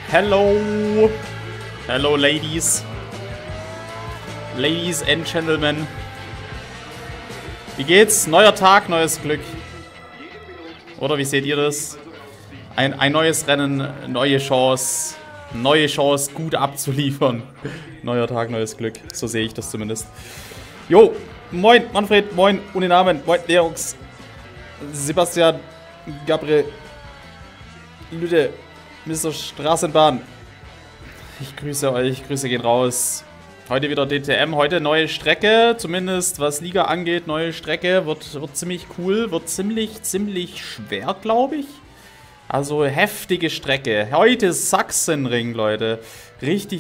Hello. Hello, Ladies. Ladies and Gentlemen. Wie geht's? Neuer Tag, neues Glück. Oder wie seht ihr das? Ein neues Rennen, neue Chance, gut abzuliefern. Neuer Tag, neues Glück. So sehe ich das zumindest. Jo, moin Manfred, moin ohne Namen, moin Leox, Sebastian, Gabriel, Lüde, Mr. Straßenbahn. Ich grüße euch, Grüße gehen raus. Heute wieder DTM, heute neue Strecke, zumindest was Liga angeht, neue Strecke, wird ziemlich cool, wird ziemlich schwer, glaube ich. Also heftige Strecke. Heute Sachsenring, Leute. Richtig,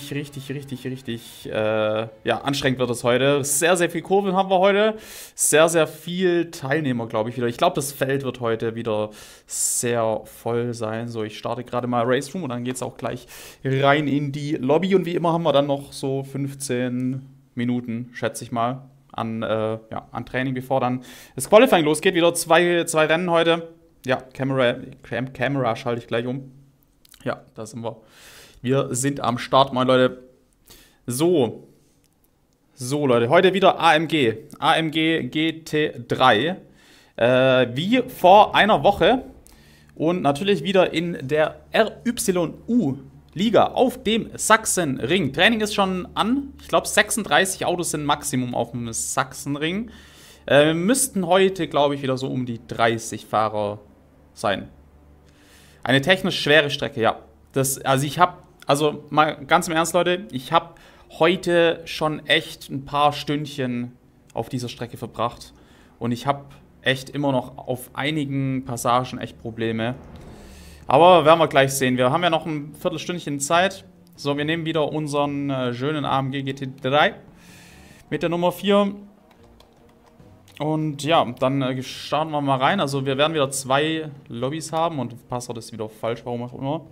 ja, anstrengend wird es heute. Sehr viel Kurven haben wir heute. Sehr viel Teilnehmer, glaube ich, wieder. Ich glaube, das Feld wird heute wieder sehr voll sein. So, ich starte gerade mal Race Room und dann geht es auch gleich rein in die Lobby. Und wie immer haben wir dann noch so 15 Minuten, schätze ich mal, an Training, bevor dann das Qualifying losgeht. Wieder zwei Rennen heute. Ja, Kamera schalte ich gleich um. Ja, da sind wir. Wir sind am Start, meine Leute. So, Leute, heute wieder AMG GT3. Wie vor einer Woche. Und natürlich wieder in der RYU-Liga auf dem Sachsenring. Training ist schon an. Ich glaube, 36 Autos sind Maximum auf dem Sachsenring. Müssten heute, glaube ich, wieder so um die 30 Fahrer sein. Eine technisch schwere Strecke, ja. Also mal ganz im Ernst, Leute, ich habe heute schon echt ein paar Stündchen auf dieser Strecke verbracht. Und ich habe echt immer noch auf einigen Passagen echt Probleme. Aber werden wir gleich sehen. Wir haben ja noch ein Viertelstündchen Zeit. So, wir nehmen wieder unseren schönen AMG GT3 mit der Nummer 4. Und ja, dann starten wir mal rein. Also wir werden wieder 2 Lobbys haben und Passwort ist wieder falsch, warum auch immer.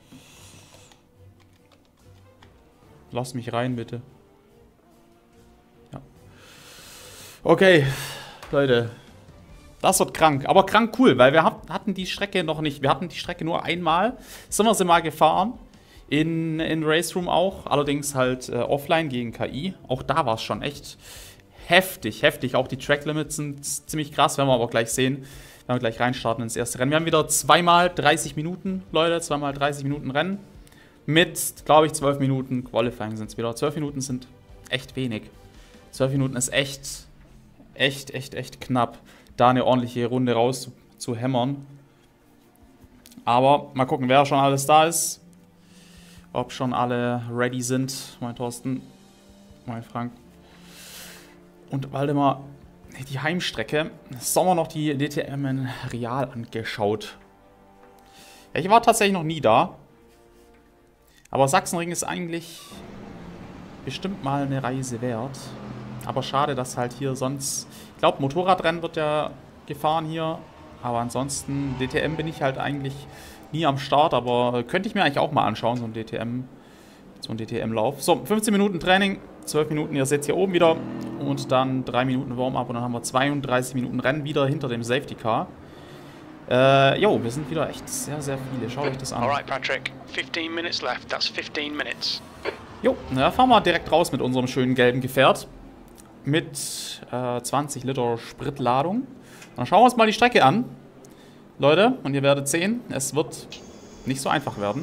Lass mich rein, bitte. Ja. Okay, Leute. Das wird krank. Aber krank cool, weil wir hatten die Strecke noch nicht. Wir hatten die Strecke nur einmal. Sind wir sie mal gefahren. In Race Room auch. Allerdings halt offline gegen KI. Auch da war es schon echt heftig. Auch die Track Limits sind ziemlich krass, werden wir aber gleich sehen. Wenn wir gleich reinstarten ins erste Rennen. Wir haben wieder zweimal 30 Minuten, Leute. Zweimal 30 Minuten Rennen. Mit, glaube ich, 12 Minuten Qualifying sind es wieder. 12 Minuten sind echt wenig. 12 Minuten ist echt knapp, da eine ordentliche Runde raus zu hämmern. Aber mal gucken, wer schon alles da ist. Ob schon alle ready sind. Mein Thorsten, mein Frank und Waldemar. Die Heimstrecke. Sommer noch die DTM in Real angeschaut. Ja, ich war tatsächlich noch nie da. Aber Sachsenring ist eigentlich bestimmt mal eine Reise wert. Aber schade, dass halt hier sonst... Ich glaube, Motorradrennen wird ja gefahren hier. Aber ansonsten, DTM bin ich halt eigentlich nie am Start. Aber könnte ich mir eigentlich auch mal anschauen, so ein DTM-Lauf. So, 15 Minuten Training, 12 Minuten, ihr seht es hier oben wieder. Und dann 3 Minuten Warm-up und dann haben wir 32 Minuten Rennen wieder hinter dem Safety Car. Wir sind wieder echt sehr viele. Schaut euch das an. Alright, Patrick. 15 minutes left. That's 15 minutes. Jo, na, fahren wir direkt raus mit unserem schönen gelben Gefährt. Mit 20 Liter Spritladung. Dann schauen wir uns mal die Strecke an. Leute, und ihr werdet sehen, es wird nicht so einfach werden.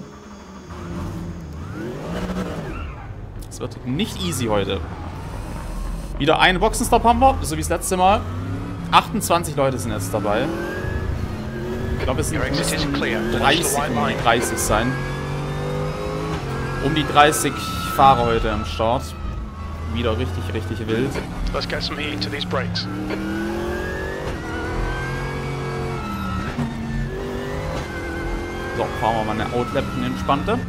Es wird nicht easy heute. Wieder einen Boxenstopp haben wir, so wie das letzte Mal. 28 Leute sind jetzt dabei. Ich glaube, es müssen 30 sein. Um die 30 Fahrer heute am Start. Wieder richtig wild. Let's get some heat into these brakes. So, fahren wir mal eine Outlap, eine entspannte. Und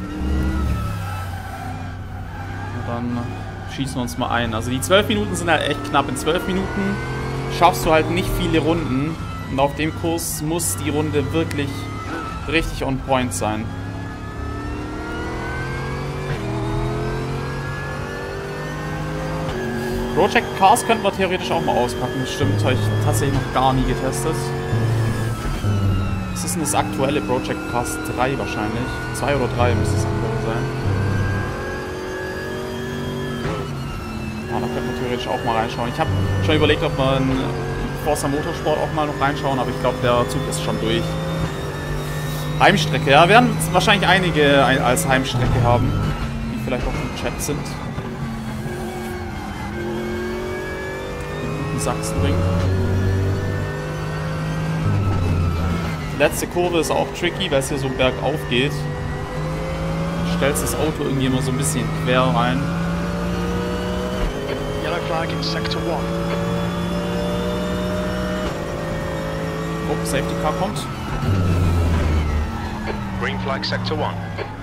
dann schießen wir uns mal ein. Also die 12 Minuten sind halt echt knapp. In 12 Minuten schaffst du halt nicht viele Runden. Und auf dem Kurs muss die Runde wirklich richtig on point sein. Project Cars könnten wir theoretisch auch mal auspacken. Das stimmt, habe ich tatsächlich noch gar nie getestet. Es ist ist denn das aktuelle Project Cars 3 wahrscheinlich? 2 oder 3 müsste es aktuell sein. Ja, da könnte man theoretisch auch mal reinschauen. Ich habe schon überlegt, ob man Forza Motorsport auch mal noch reinschauen, aber ich glaube, der Zug ist schon durch. Heimstrecke, ja, werden wahrscheinlich einige als Heimstrecke haben, die vielleicht auch im Chat sind. Den guten Sachsenring. Die letzte Kurve ist auch tricky, weil es hier so bergauf geht. Du stellst das Auto irgendwie immer so ein bisschen quer rein. Yellow flag in sector 1. Oh, Safety Car kommt. Green flag sector 1.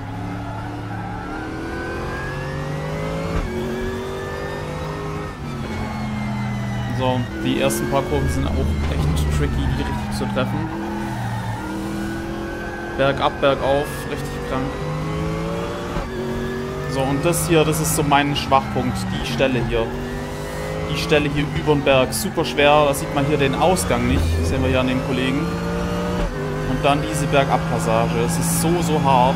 So, die ersten paar Kurven sind auch echt tricky, die richtig zu treffen. Bergab, bergauf, richtig krank. So, und das hier, das ist so mein Schwachpunkt, die Stelle hier. Die Stelle hier über den Berg, super schwer, da sieht man hier den Ausgang nicht, das sehen wir hier an den Kollegen. Und dann diese Bergabpassage, es ist so hart.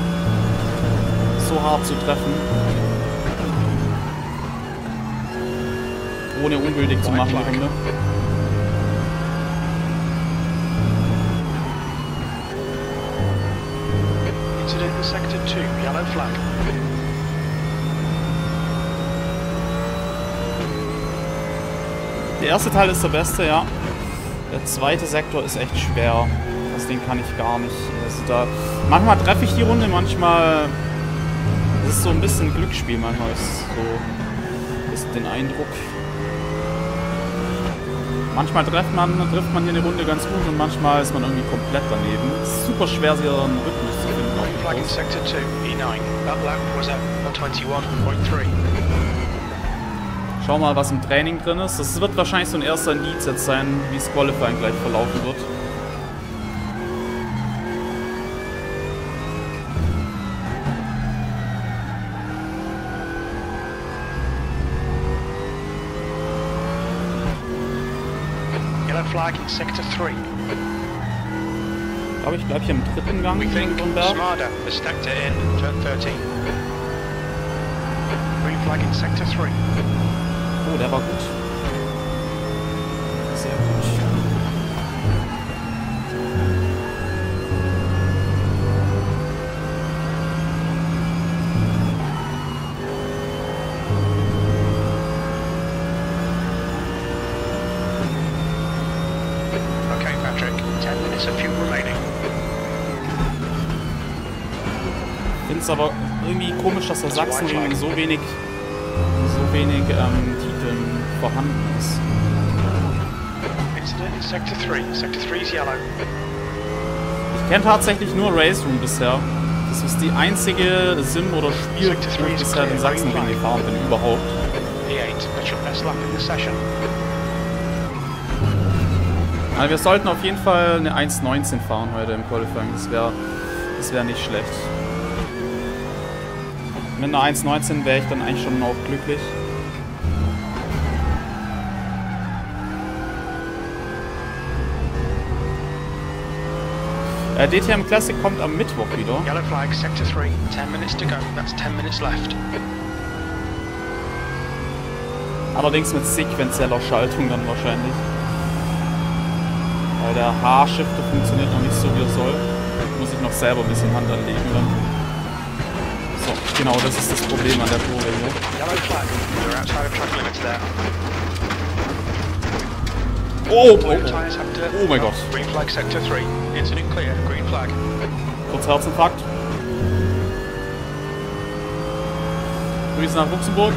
So hart zu treffen. Ohne ungültig zu machen, die Runde. Incident in sector 2, yellow flag. Der erste Teil ist der beste, ja. Der zweite Sektor ist echt schwer. Das Ding kann ich gar nicht. Also da, manchmal treffe ich die Runde, manchmal... Das ist so ein bisschen Glücksspiel, manchmal ist so... Ist den Eindruck. Manchmal trifft man hier eine Runde ganz gut und manchmal ist man irgendwie komplett daneben. Es ist super schwer, hier einen Rhythmus zu finden. Green flag in sector 2, E9. That lap was at 121.3. Schau mal, was im Training drin ist. Das wird wahrscheinlich so ein erster Indiz jetzt sein, wie das Qualifying gleich verlaufen wird. Yellow flag in sector 3. Ich glaube, ich bleibe hier im dritten Gang We in think so einem Berg. Smada has stacked it in turn 13. Green flag in sector 3. Oh, der war gut. Sehr gut. Okay, Patrick. 10 minutes of fuel remaining. Ich finde es aber irgendwie komisch, dass der Sachsenring so wenig Titeln vorhanden ist. Incident in sector 3. Sector 3 is yellow. Ich kenne tatsächlich nur Race Room bisher. Das ist die einzige Sim- oder Spiel, wo ich bisher den Sachsenring gefahren bin überhaupt. E8, that's your best lap in the session. Also wir sollten auf jeden Fall eine 1.19 fahren heute im Qualifying. Das wär nicht schlecht. Mit einer 1.19 wäre ich dann eigentlich schon auch glücklich. DTM Classic kommt am Mittwoch wieder. Yellow flag, sector 3. 10 minutes to go. That's 10 minutes left. Allerdings mit sequenzieller Schaltung dann wahrscheinlich. Weil der H-Shifter funktioniert noch nicht so, wie er soll. Muss ich noch selber ein bisschen Hand anlegen dann. So, genau, das ist das Problem an der Kurve hier. Yellow flag. You're outside of track limits there. Oh, All your tyres have to... Oh mein Gott. Green flag, sector 3. Incident clear. Green flag. Kurz Herzinfarkt. Grüße nach Luxemburg.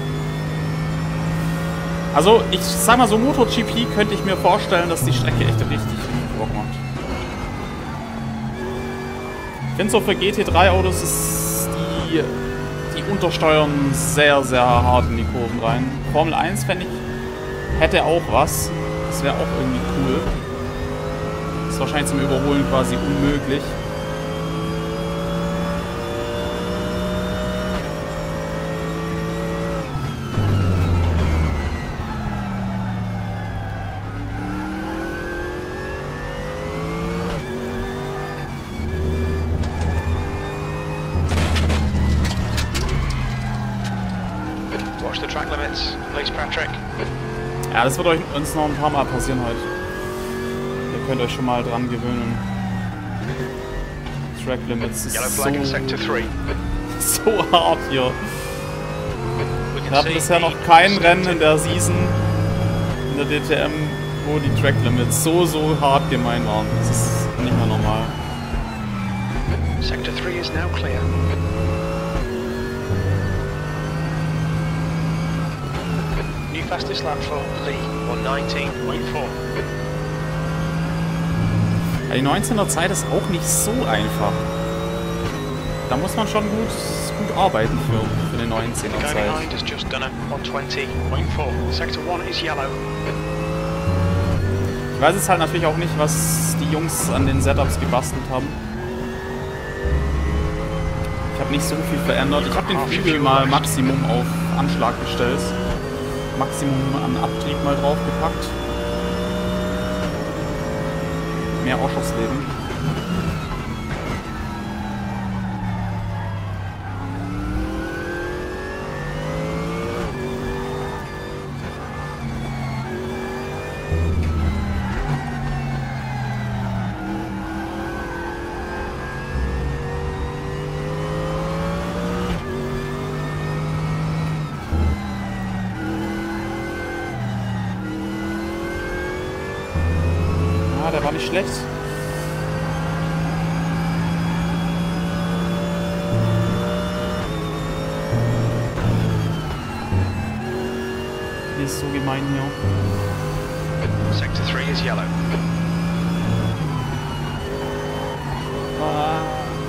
Also, ich sag mal so, MotoGP könnte ich mir vorstellen, dass die Strecke echt richtig Bock macht. Ich finde so für GT3-Autos ist die untersteuern sehr, sehr hart in die Kurven rein. Formel 1 fände ich, hätte auch was. Das wäre auch irgendwie cool. Ist wahrscheinlich zum Überholen quasi unmöglich. Watch the track limits, please, Patrick. Ja, das wird uns noch ein paar Mal passieren heute. Ihr könnt euch schon mal dran gewöhnen. Track Limits ist Yellow flag in Sector 3. so hart hier. We Wir can hatten see bisher noch the kein Rennen in der Season, in der DTM, wo die Track Limits so hart gemein waren. Das ist nicht mehr normal. Sector 3 is now clear. New fastest lap for Lee, 119.4. Ja, die 19er Zeit ist auch nicht so einfach. Da muss man schon gut arbeiten für eine 19er Going Zeit. behind has just done a 120.4. Sector 1 is yellow. Ich weiß jetzt halt natürlich auch nicht, was die Jungs an den Setups gebastelt haben. Ich habe nicht so viel verändert. Ich habe den Flügel mal Maximum auf Anschlag gestellt. Maximum an Abtrieb mal draufgepackt. Mehr Ausschussleben. Der war nicht schlecht. Hier ist so gemein hier. Sector 3 is yellow. Ah.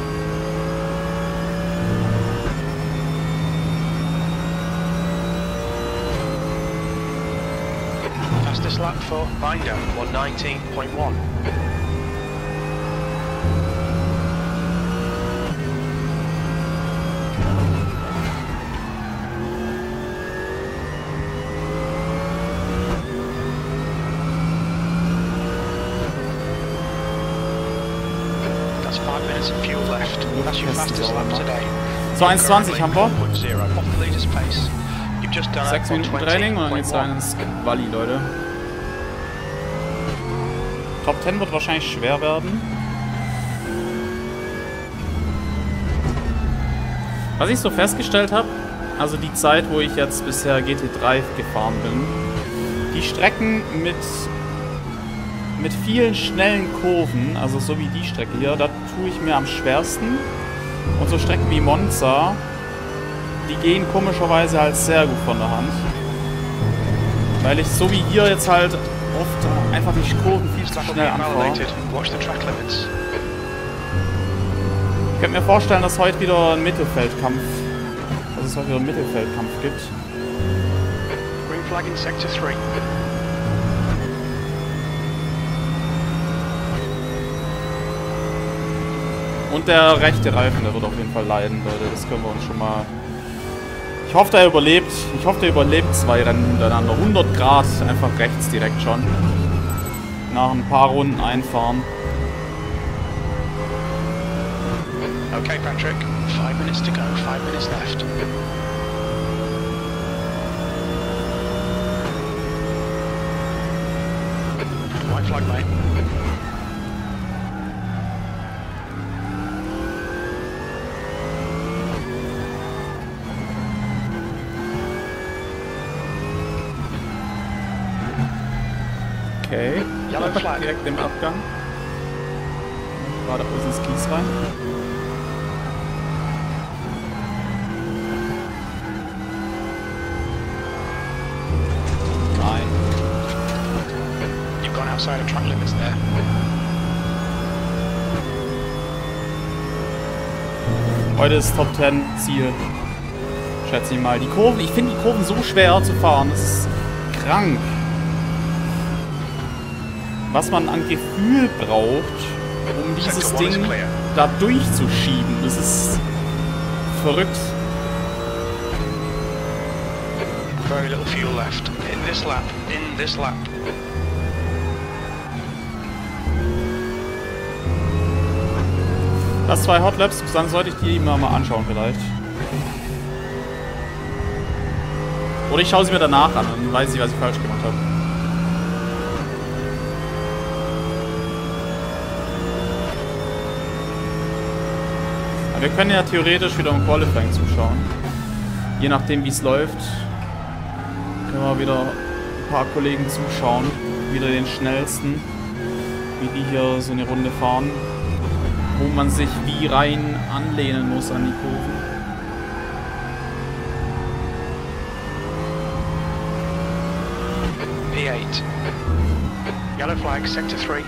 Fastest lap for Binder, 119.1. That's 5 minutes of fuel left. That's your fastest lap today. So 1,20 haben wir. 1.0 off the leader's pace. You've just done 6 Minuten Training und dann geht's rein ins Quali, Leute. Top 10 wird wahrscheinlich schwer werden. Was ich so festgestellt habe, also die Zeit, wo ich jetzt bisher GT3 gefahren bin, die Strecken mit vielen schnellen Kurven, also so wie die Strecke hier, da tue ich mir am schwersten. Und so Strecken wie Monza, die gehen komischerweise halt sehr gut von der Hand. Weil ich so wie hier jetzt halt oft einfach die Kurven viel zu schnell anfahre. Ich könnte mir vorstellen, dass heute wieder ein Mittelfeldkampf, gibt. Green flag in Sector 3. Und der rechte Reifen, der wird auf jeden Fall leiden, Leute. Das können wir uns schon mal... Ich hoffe, der überlebt. Ich hoffe, der überlebt 2 Rennen hintereinander. 100 Grad, einfach rechts direkt schon. Nach ein paar Runden einfahren. Okay, Patrick. 5 minutes to go. 5 minutes left. White flag, mate. Okay. Yellow flag. Direkt im Abgang. Gerade aus ins Kies rein. Nein. You've gone outside of track limits there. Heute ist Top 10 Ziel. Schätze ich mal. Die Kurven, ich finde die Kurven so schwer zu fahren. Das ist krank. Was man an Gefühl braucht, um dieses Ding da durchzuschieben. Das ist verrückt. Very little fuel left. In this lap. In this lap. Das 2 Hot Laps, dann sollte ich die mal anschauen vielleicht. Oder ich schaue sie mir danach an, dann weiß ich, was ich falsch gemacht habe. Aber wir können ja theoretisch wieder im Qualifying zuschauen. Je nachdem, wie es läuft, können wir wieder ein paar Kollegen zuschauen. Wieder den schnellsten, wie die hier so eine Runde fahren. Wo man sich wie rein anlehnen muss an die Kurven. P8. Yellow flag, sector 3.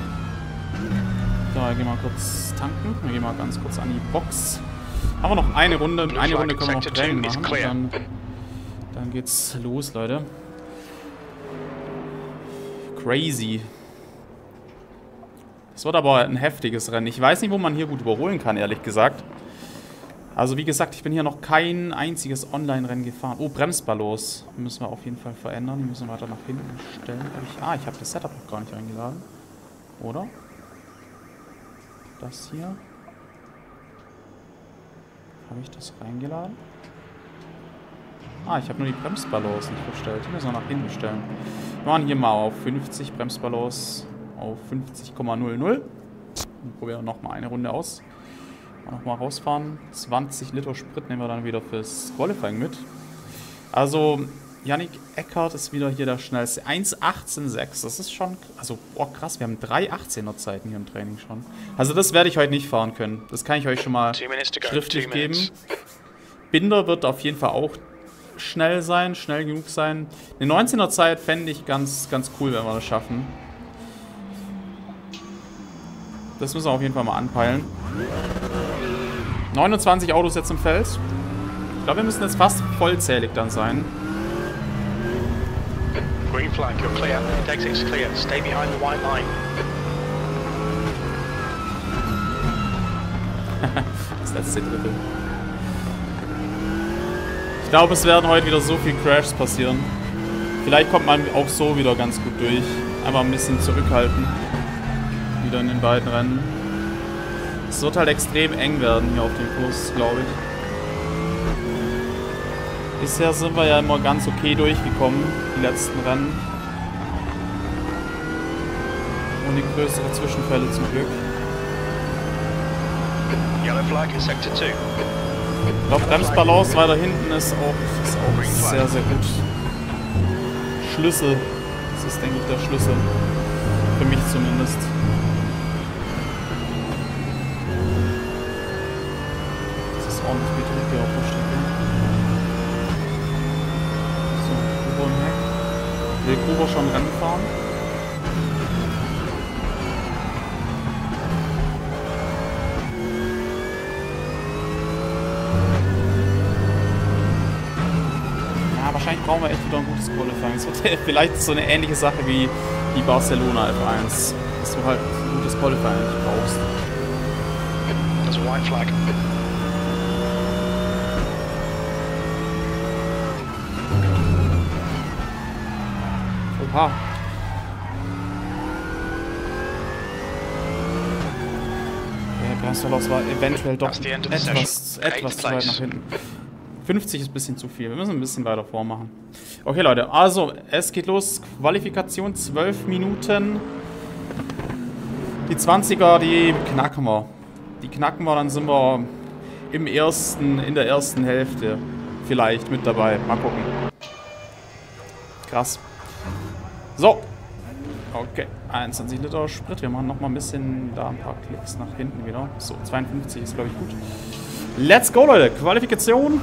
Da gehen wir kurz tanken. Wir gehen mal ganz kurz an die Box. Haben wir noch eine Runde. Eine Runde können wir noch Training machen. Dann geht's los, Leute. Crazy. Es wird aber ein heftiges Rennen. Ich weiß nicht, wo man hier gut überholen kann, ehrlich gesagt. Also wie gesagt, ich bin hier noch kein einziges Online-Rennen gefahren. Oh, Bremsballons müssen wir auf jeden Fall verändern. Die müssen wir weiter nach hinten stellen. Ich habe das Setup noch gar nicht eingeladen. Oder? Das hier. Habe ich das reingeladen? Ich habe nur die Bremsballons nicht verstellt. Die müssen wir nach hinten stellen. Wir machen hier mal auf 50 Bremsballons auf 50,00. Und probieren nochmal eine Runde aus. Nochmal rausfahren. 20 Liter Sprit nehmen wir dann wieder fürs Qualifying mit. Also, Yannick Eckert ist wieder hier der schnellste. 1,18,6. Das ist schon... Also, boah, krass. Wir haben 3 18er Zeiten hier im Training schon. Also, das werde ich heute nicht fahren können. Das kann ich euch schon mal schriftlich geben. Binder wird auf jeden Fall auch schnell sein. Schnell genug sein. Eine 19er Zeit fände ich ganz, ganz cool, wenn wir das schaffen. Das müssen wir auf jeden Fall mal anpeilen. 29 Autos jetzt im Feld. Ich glaube, wir müssen jetzt fast vollzählig dann sein. Green flag, you're clear. Exit's clear. Stay behind the white line. Das letzte Drittel. Ich glaube, es werden heute wieder so viele Crashs passieren. Vielleicht kommt man auch so wieder ganz gut durch. Einfach ein bisschen zurückhalten. Wieder in den beiden Rennen. Es wird halt extrem eng werden hier auf dem Kurs, glaube ich. Bisher sind wir ja immer ganz okay durchgekommen, die letzten Rennen. Ohne größere Zwischenfälle zum Glück. Yellow flag in sector 2. Ich glaube, Bremsbalance weiter hinten ist auch sehr, sehr gut. Schlüssel. Das ist, denke ich, der Schlüssel. Für mich zumindest. Ordentlich Betrieb hier auf der Strecke. So, Gruber im Heck. Will Gruber schon Rennen fahren? Ja, wahrscheinlich brauchen wir echt wieder ein gutes Qualifying. Es wird vielleicht so eine ähnliche Sache wie die Barcelona F1. Dass du halt ein gutes Qualifying brauchst. That's a white flag. Oha. Der Bremsverlauf war eventuell doch etwas zu weit nach hinten. 50 ist ein bisschen zu viel. Wir müssen ein bisschen weiter vormachen. Okay, Leute. Also, es geht los. Qualifikation 12 Minuten. Die 20er, die knacken wir. Die knacken wir, dann sind wir in der ersten Hälfte vielleicht mit dabei. Mal gucken. Krass. So. Okay. 21 Liter Sprit. Wir machen nochmal ein bisschen da ein paar Klicks nach hinten wieder. So, 52 ist, glaube ich, gut. Let's go, Leute. Qualifikation.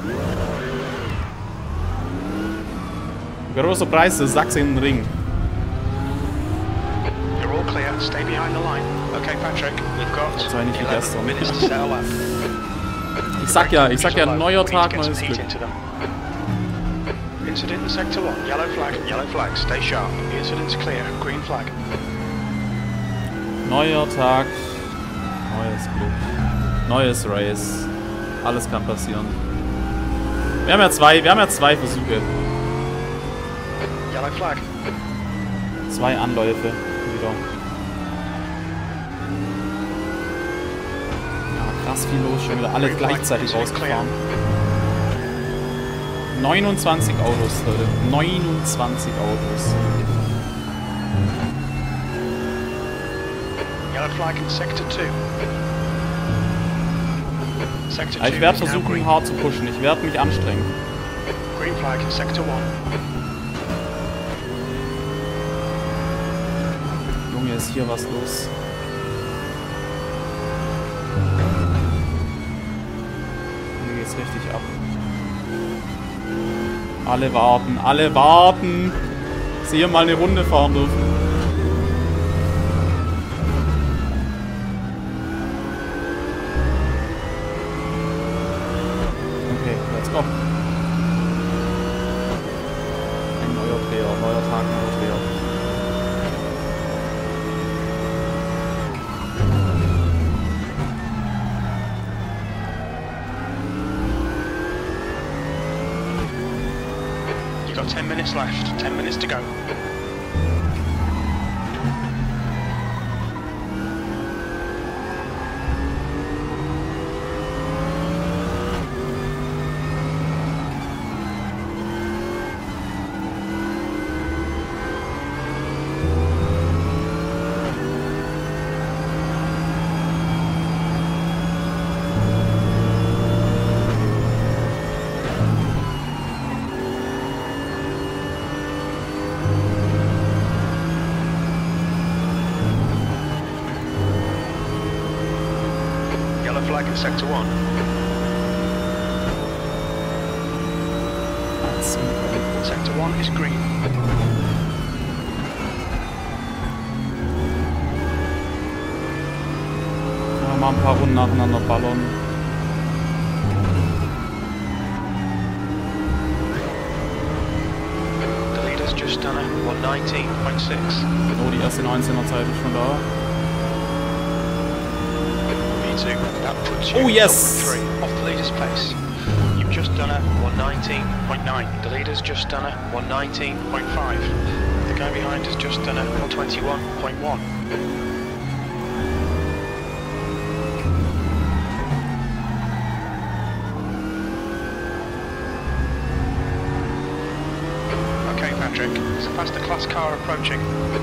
Großer Preis des Sachsenring. You're all clear. Stay behind the line. Okay, Patrick. We've got 11 minutes to settle up. Ich sag ja, neuer Tag, neues Glück. Incident in sector 1. Yellow flag. Stay sharp. The incident's clear. Green flag. Neuer Tag, neues Glück, neues Race. Alles kann passieren. Wir haben ja zwei Versuche. Yellow flag. 2 Anläufe wieder. Ja, krass viel los, schon wieder alle gleichzeitig rausgefahren. 29 Autos, Leute. 29 Autos. Yellow flag in Sector 2. Sector 2 ich werde versuchen, hart zu pushen. Ich werde mich anstrengen. Green flag in Sector 1. Junge, ist hier was los? Hier geht's richtig ab. Alle warten, alle warten! Sie hier mal eine Runde fahren dürfen. Okay, let's go. Ein neuer Dreher, neuer Tag, neuer Dreher. You've got 10 minutes left, 10 minutes to go. Flag in Sector 1. Sector 1 is green. Ja, mal ein paar Runden nacheinander ballern. The leader's just done a 119.6. Oh, die erste 19er Zeit ist schon da. That puts you oh yes! 3 off the leader's pace. You've just done a 119.9. The leader's just done a 119.5. The guy behind has just done a 121.1. Okay, Patrick, there's a faster class car approaching.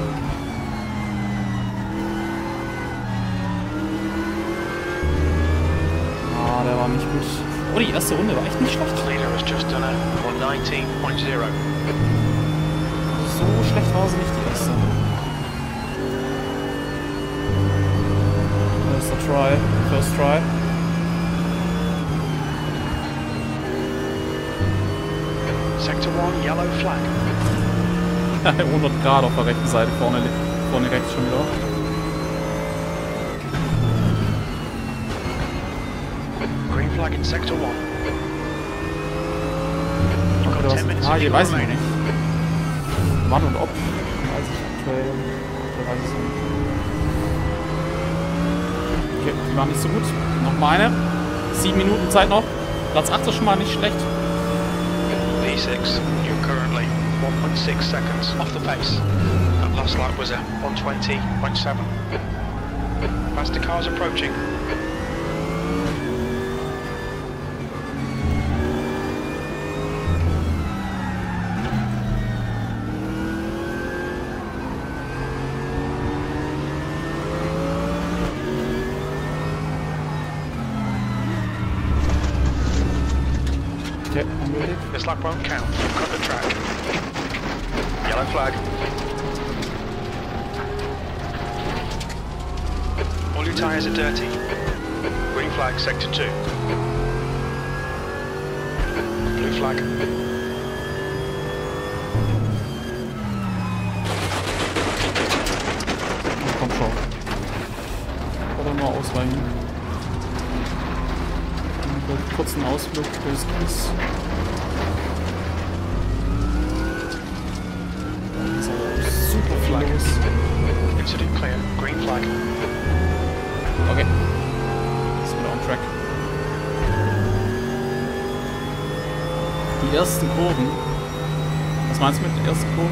Der war nicht gut. Oh, die erste Runde war echt nicht schlecht. The leader has just done a 119.0. So schlecht war sie nicht, die erste. Erster Try. First Try. Sector 1, yellow flag. 100 Grad auf der rechten Seite, vorne rechts schon wieder. Green flag in Sector 1. Okay, 10 minutes ich weiß ich nicht. Wann und ob, weiß ich aktuell. Ich weiß es nicht. Okay, die war nicht so gut. Nochmal eine. 7 Minuten Zeit noch. Platz 8 ist schon mal nicht schlecht. P6, you're currently 1.6 seconds off the pace. That last lap was a 120.7. Faster cars approaching. Okay, I'm ready. This lap won't count. Cut the track. Yellow flag. All your tyres are dirty. Green flag, Sector 2. Blue flag. Komm schon. Oder nur ausweichen. Kurzen Ausflug durchs Kies. Da ist aber super viel los. Incident clear. Green flag. Okay. Ist wieder on track. Die ersten Kurven. Was meinst du mit den ersten Kurven?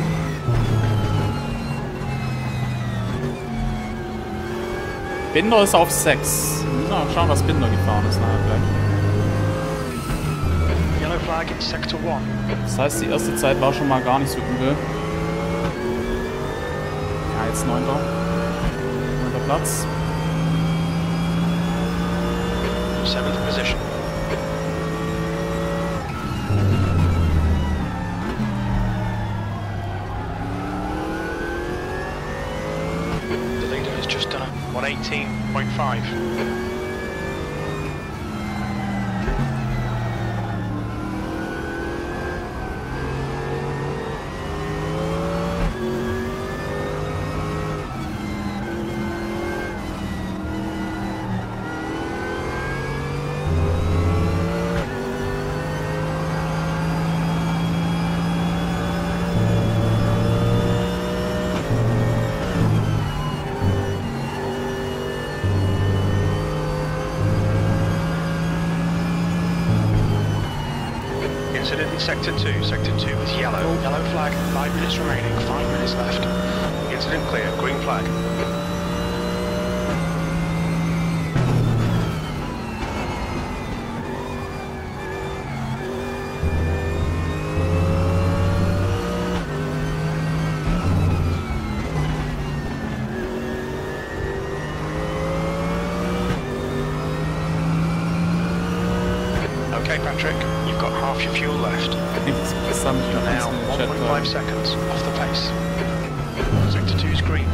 Binder ist auf 6. Wir müssen mal schauen, was Binder gefahren ist nachher gleich. flag in sector 1. Das heißt, die erste Zeit war schon mal gar nicht so übel. Ja, jetzt 9. 9. Platz. 7th position. The leader has just done a 118.5. Incident in sector 2. Sector 2 is yellow. Yellow flag. 5 minutes remaining. 5 minutes left. Incident clear. Green flag. Okay, Patrick, you've got half your fuel left. You're now 1.5 seconds off the pace. Sector 2 is green.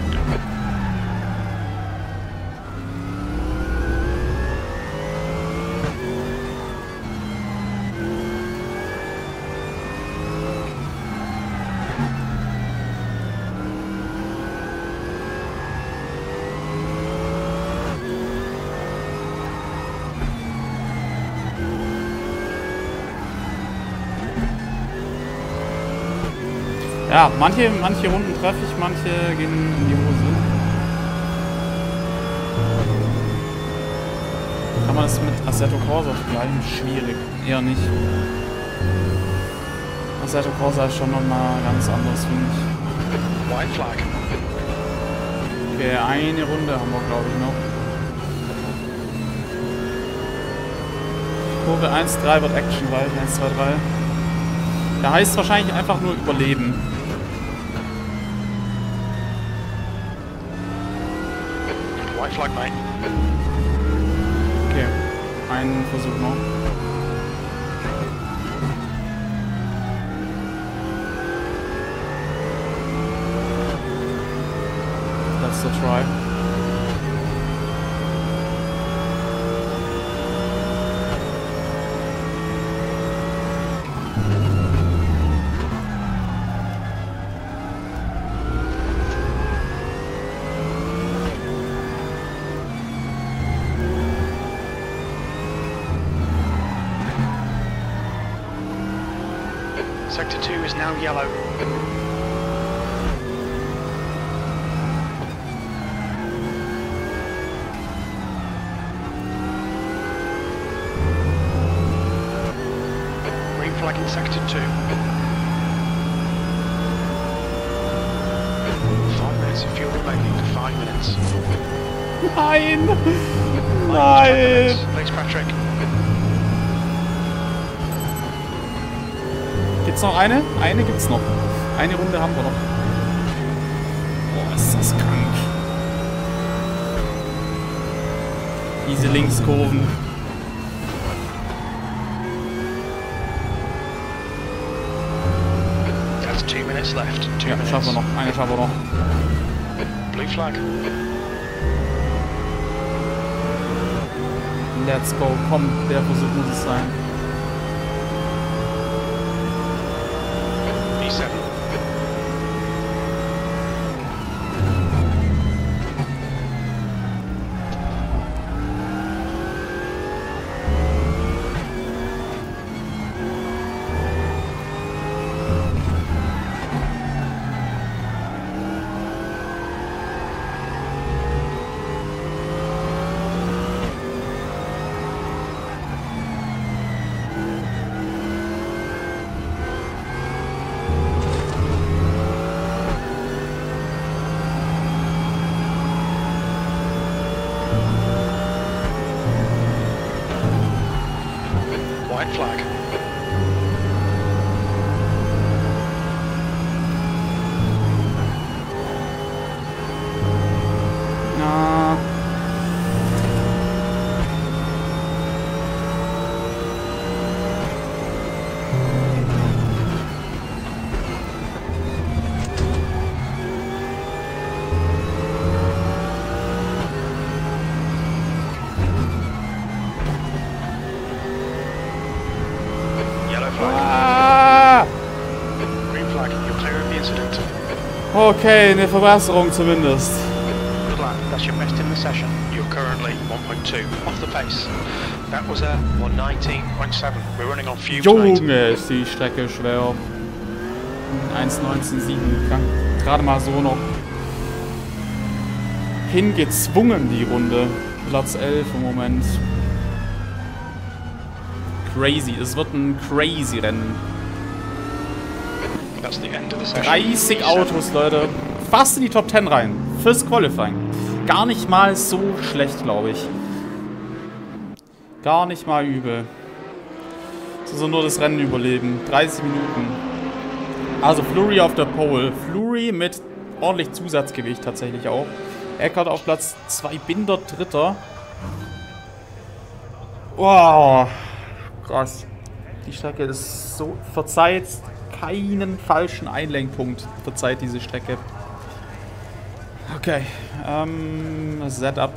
Ja, manche Runden treffe ich, manche gehen in die Hose. Kann man das mit Assetto Corsa vergleichen? Schwierig. Eher nicht. Assetto Corsa ist schon nochmal ganz anders, finde ich. White flag. Okay, eine Runde haben wir, glaube ich, noch. Kurve 1-3 wird actionreich. 1, 2, 3. Da heißt wahrscheinlich einfach nur überleben. White flag, mate. Okay, einen Versuch noch. Letzter Try. Sector 2 is now yellow. Green flag in sector 2. 5 minutes of fuel remaining. 5 minutes. Nein! Nein! Nein! Thanks, Patrick. Gibt's noch eine? Eine gibt's noch. Eine Runde haben wir noch. Boah, ist das krank. Diese Linkskurven. That's 2 minutes left. 2 Ja, minutes. schaffen wir noch. Eine schaffen wir noch. Blue flag. Let's go. Komm, der Versuch muss es sein. B7. White flag. Okay, eine Verbesserung zumindest. Good lad, that's your best in the session. You're currently 1.2 off the pace. That was a 119.7. We're running on fumes, mate. Junge, ist die Strecke schwer. 1,19,7. Gerade mal so noch hingezwungen, die Runde. Platz 11 im Moment. Crazy. Es wird ein crazy Rennen. That's the end of the session. 30 Autos, Leute. Fast in die Top 10 rein. Fürs Qualifying. Gar nicht mal so schlecht, glaube ich. Gar nicht mal übel. So nur das Rennen überleben. 30 Minuten. Also Fleury auf der Pole. Fleury mit ordentlich Zusatzgewicht tatsächlich auch. Eckert auf Platz 2, Binder Dritter. Wow. Krass. Die Strecke ist so... Verzeiht keinen falschen Einlenkpunkt. Verzeiht diese Strecke. Okay. Setup.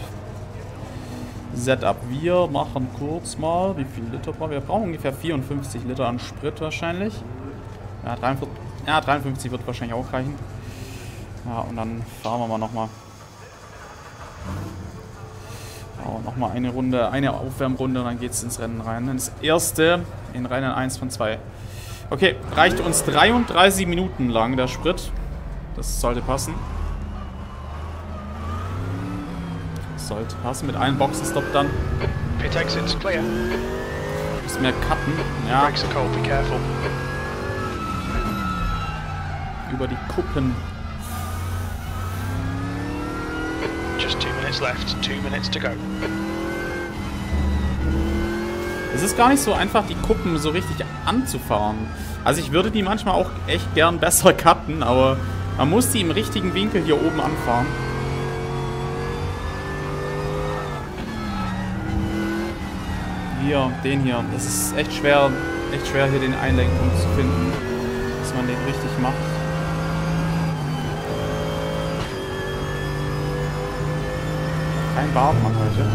Wir machen kurz mal... Wie viel Liter brauchen wir? Wir brauchen ungefähr 54 Liter an Sprit wahrscheinlich. Ja, 53 wird wahrscheinlich auch reichen. Ja, und dann fahren wir mal nochmal. Nochmal eine Runde, eine Aufwärmrunde und dann geht es ins Rennen rein. Ins erste in Rennen 1 von 2. Okay, reicht uns 33 Minuten lang der Sprit. Das sollte passen. Das sollte passen mit einem Boxenstopp dann. Pit exit's clear. Müssen wir cutten. Ja. Brakes are cold, be careful. Über die Kuppen. Just 2 minutes left, 2 minutes to go. Es ist gar nicht so einfach, die Kuppen so richtig anzufahren. Also ich würde die manchmal auch echt gern besser cutten, aber man muss die im richtigen Winkel hier oben anfahren. Hier, den hier. Das ist echt schwer hier den Einlenkpunkt zu finden, dass man den richtig macht. Kein Bartmann heute.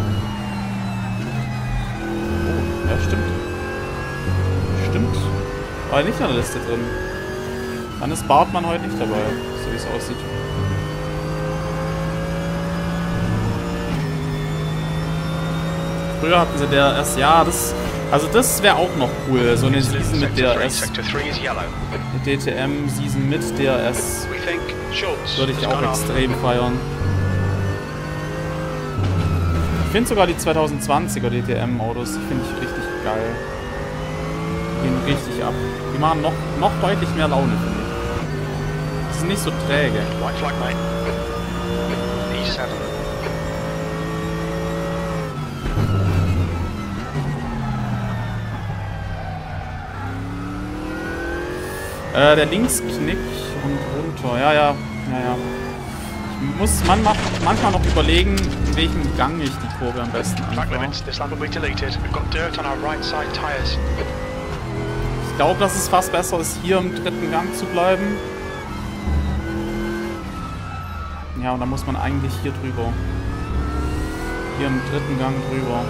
Oh, ja, stimmt. Stimmt. War nicht in der Liste drin. Dann ist Bartmann heute nicht dabei, so wie es aussieht. Früher hatten sie DRS, ja, das wäre auch noch cool. So eine Season mit DRS. Eine DTM-Season mit DRS. Würde ich auch extrem feiern. Ich finde sogar die 2020er DTM-Autos, die finde ich richtig geil. Die gehen richtig ab. Die machen noch deutlich mehr Laune, finde ich. Die sind nicht so träge. White flag, mate. E7. Der Linksknick und runter. Ja. Ich muss manchmal noch überlegen, in welchem Gang ich die Kurve am besten anfahre. Ich glaube, dass es fast besser ist, hier im dritten Gang zu bleiben. Ja, und da muss man eigentlich hier drüber. Hier im dritten Gang drüber.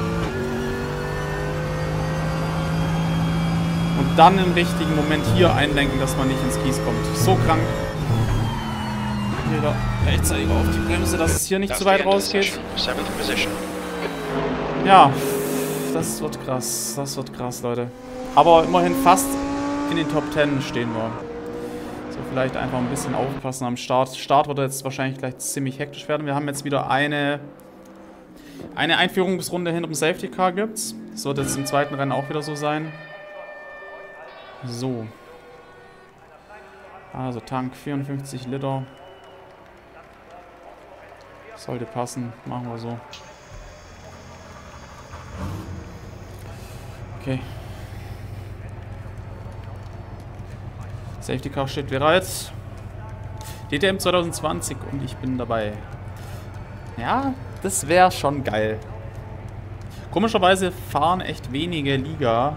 Und dann im richtigen Moment hier einlenken, dass man nicht ins Kies kommt. So krank. Hier rechtzeitig auf die Bremse, dass es hier nicht zu weit rausgeht. Ja, das wird krass. Das wird krass, Leute. Aber immerhin fast in den Top 10 stehen wir. So, vielleicht einfach ein bisschen aufpassen am Start. Start wird jetzt wahrscheinlich gleich ziemlich hektisch werden. Wir haben jetzt wieder eine Einführungsrunde hinter dem Safety Car gibt's. Das wird jetzt im zweiten Rennen auch wieder so sein. So. Also Tank 54 Liter. Sollte passen. Machen wir so. Okay. Safety Car steht bereit. DTM 2020 und ich bin dabei. Ja, das wäre schon geil. Komischerweise fahren echt wenige Ligen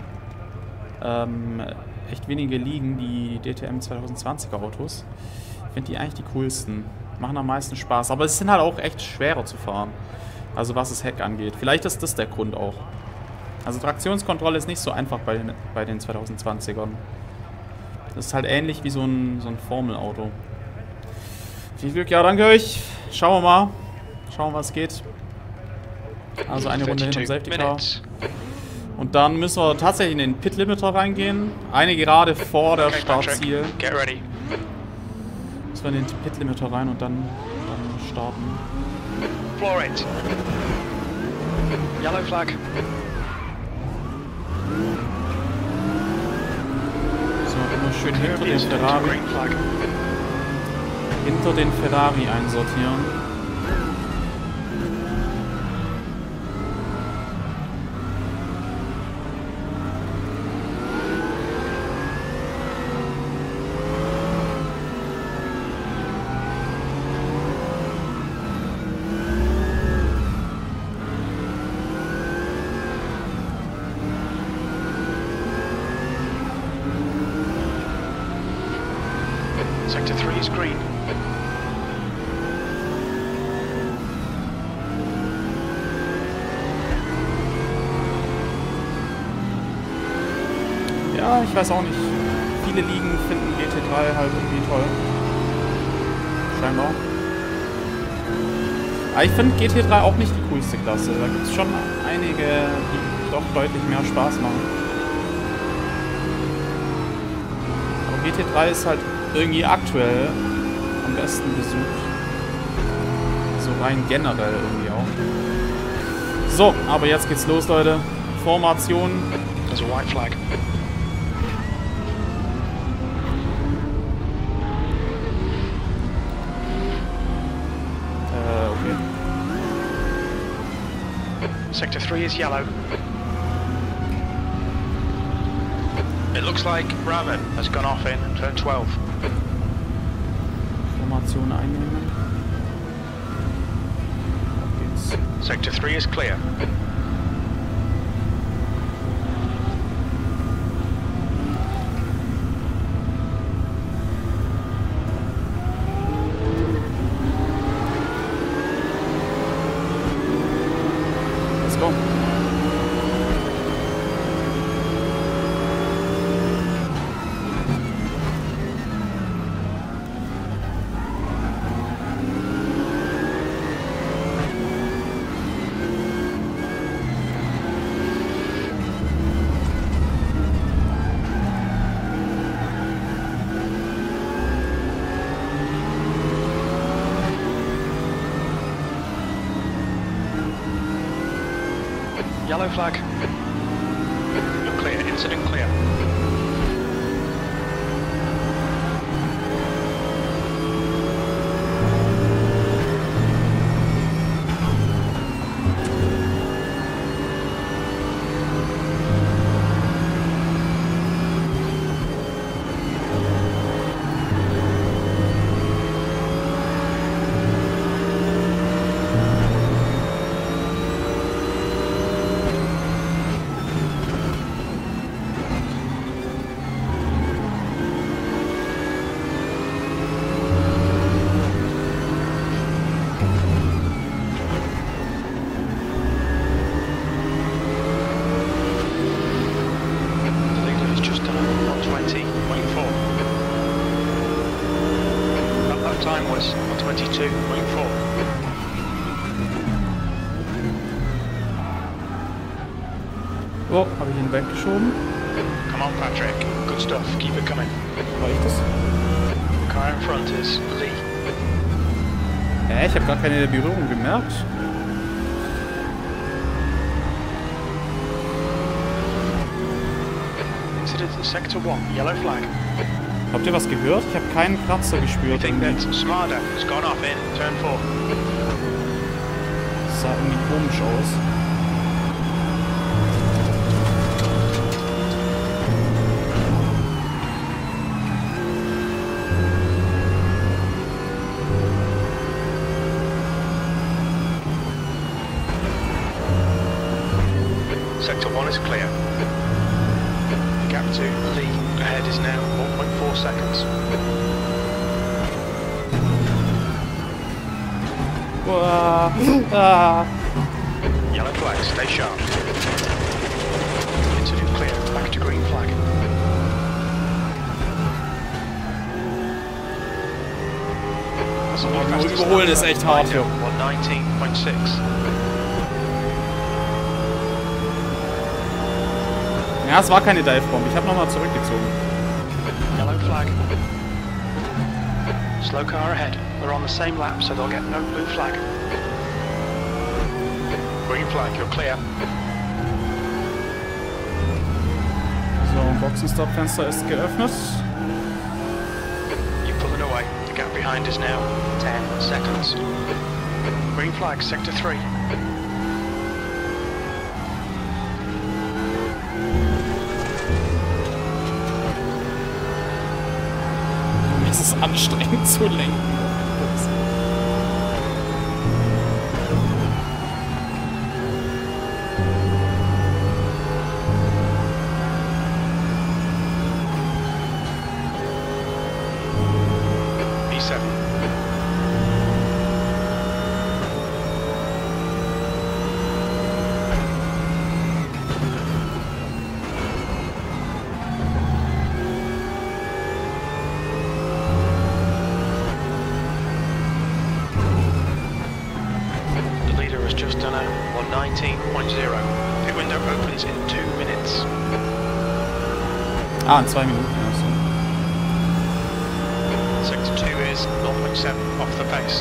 die DTM 2020er Autos. Ich finde die eigentlich die coolsten. Machen am meisten Spaß. Aber es sind halt auch echt schwerer zu fahren. Also was das Heck angeht. Vielleicht ist das der Grund auch. Also Traktionskontrolle ist nicht so einfach bei den 2020ern. Das ist halt ähnlich wie so ein Formelauto. Viel Glück, ja, danke euch. Schauen wir mal. Schauen wir, was geht. Also eine Runde hinter dem Safety Car. Und dann müssen wir tatsächlich in den Pit Limiter reingehen. Eine gerade vor der Startziel. Müssen wir in den Pit Limiter rein und dann starten. Floor it. Yellow flag. So, immer schön hinter den Ferrari. Hinter den Ferrari einsortieren. Sector 3 is green. Ja, ich weiß auch nicht. Viele Ligen finden GT3 halt irgendwie toll. Scheinbar. Aber ich finde GT3 auch nicht die coolste Klasse. Da gibt es schon einige, die doch deutlich mehr Spaß machen. Aber GT3 ist halt irgendwie aktuell am besten besucht. So rein generell irgendwie auch. So, aber jetzt geht's los, Leute. Formation. There's a white flag. Okay. Sector 3 is yellow. It looks like Bravo has gone off in turn 12. Formation einnehmen. Auf geht's. Sector 3 is clear. Let's go. Yellow flag. You're clear. Incident clear. Time was 122.4. Oh, habe ich ihn weggeschoben? Come on, Patrick. Good stuff. Keep it coming. War ich das? The car in front is Lee. Ich habe gar keine Berührung gemerkt. Incident in Sector 1. Yellow flag. Habt ihr was gehört? Ich habe keinen Kratzer We gespürt. think that Smada has gone off in turn 4. Das sah irgendwie komisch aus. Sector 1 is clear. The gap to Lee ahead is now 1.4 seconds. Yellow flag, stay sharp. Incident clear, back to green flag. seconds. Your fastest Überholen ist echt hart hier. 119.6. Ja, es war keine Dive-Bomb. Ich habe nochmal zurückgezogen. Yellow flag. Slow car ahead. They're on the same lap, so they'll get no blue flag. Green flag, you're clear. So, Boxenstopp-Fenster ist geöffnet. You're pulling away. The gap behind is now 10 seconds. Green flag, sector 3. Es ist anstrengend zu lenken. B7. The leader has just done a 119.0. Pit window opens in 2 minutes. Ah, in 2 Minuten. Ja, so. Sector 2 is 0.7 off the pace.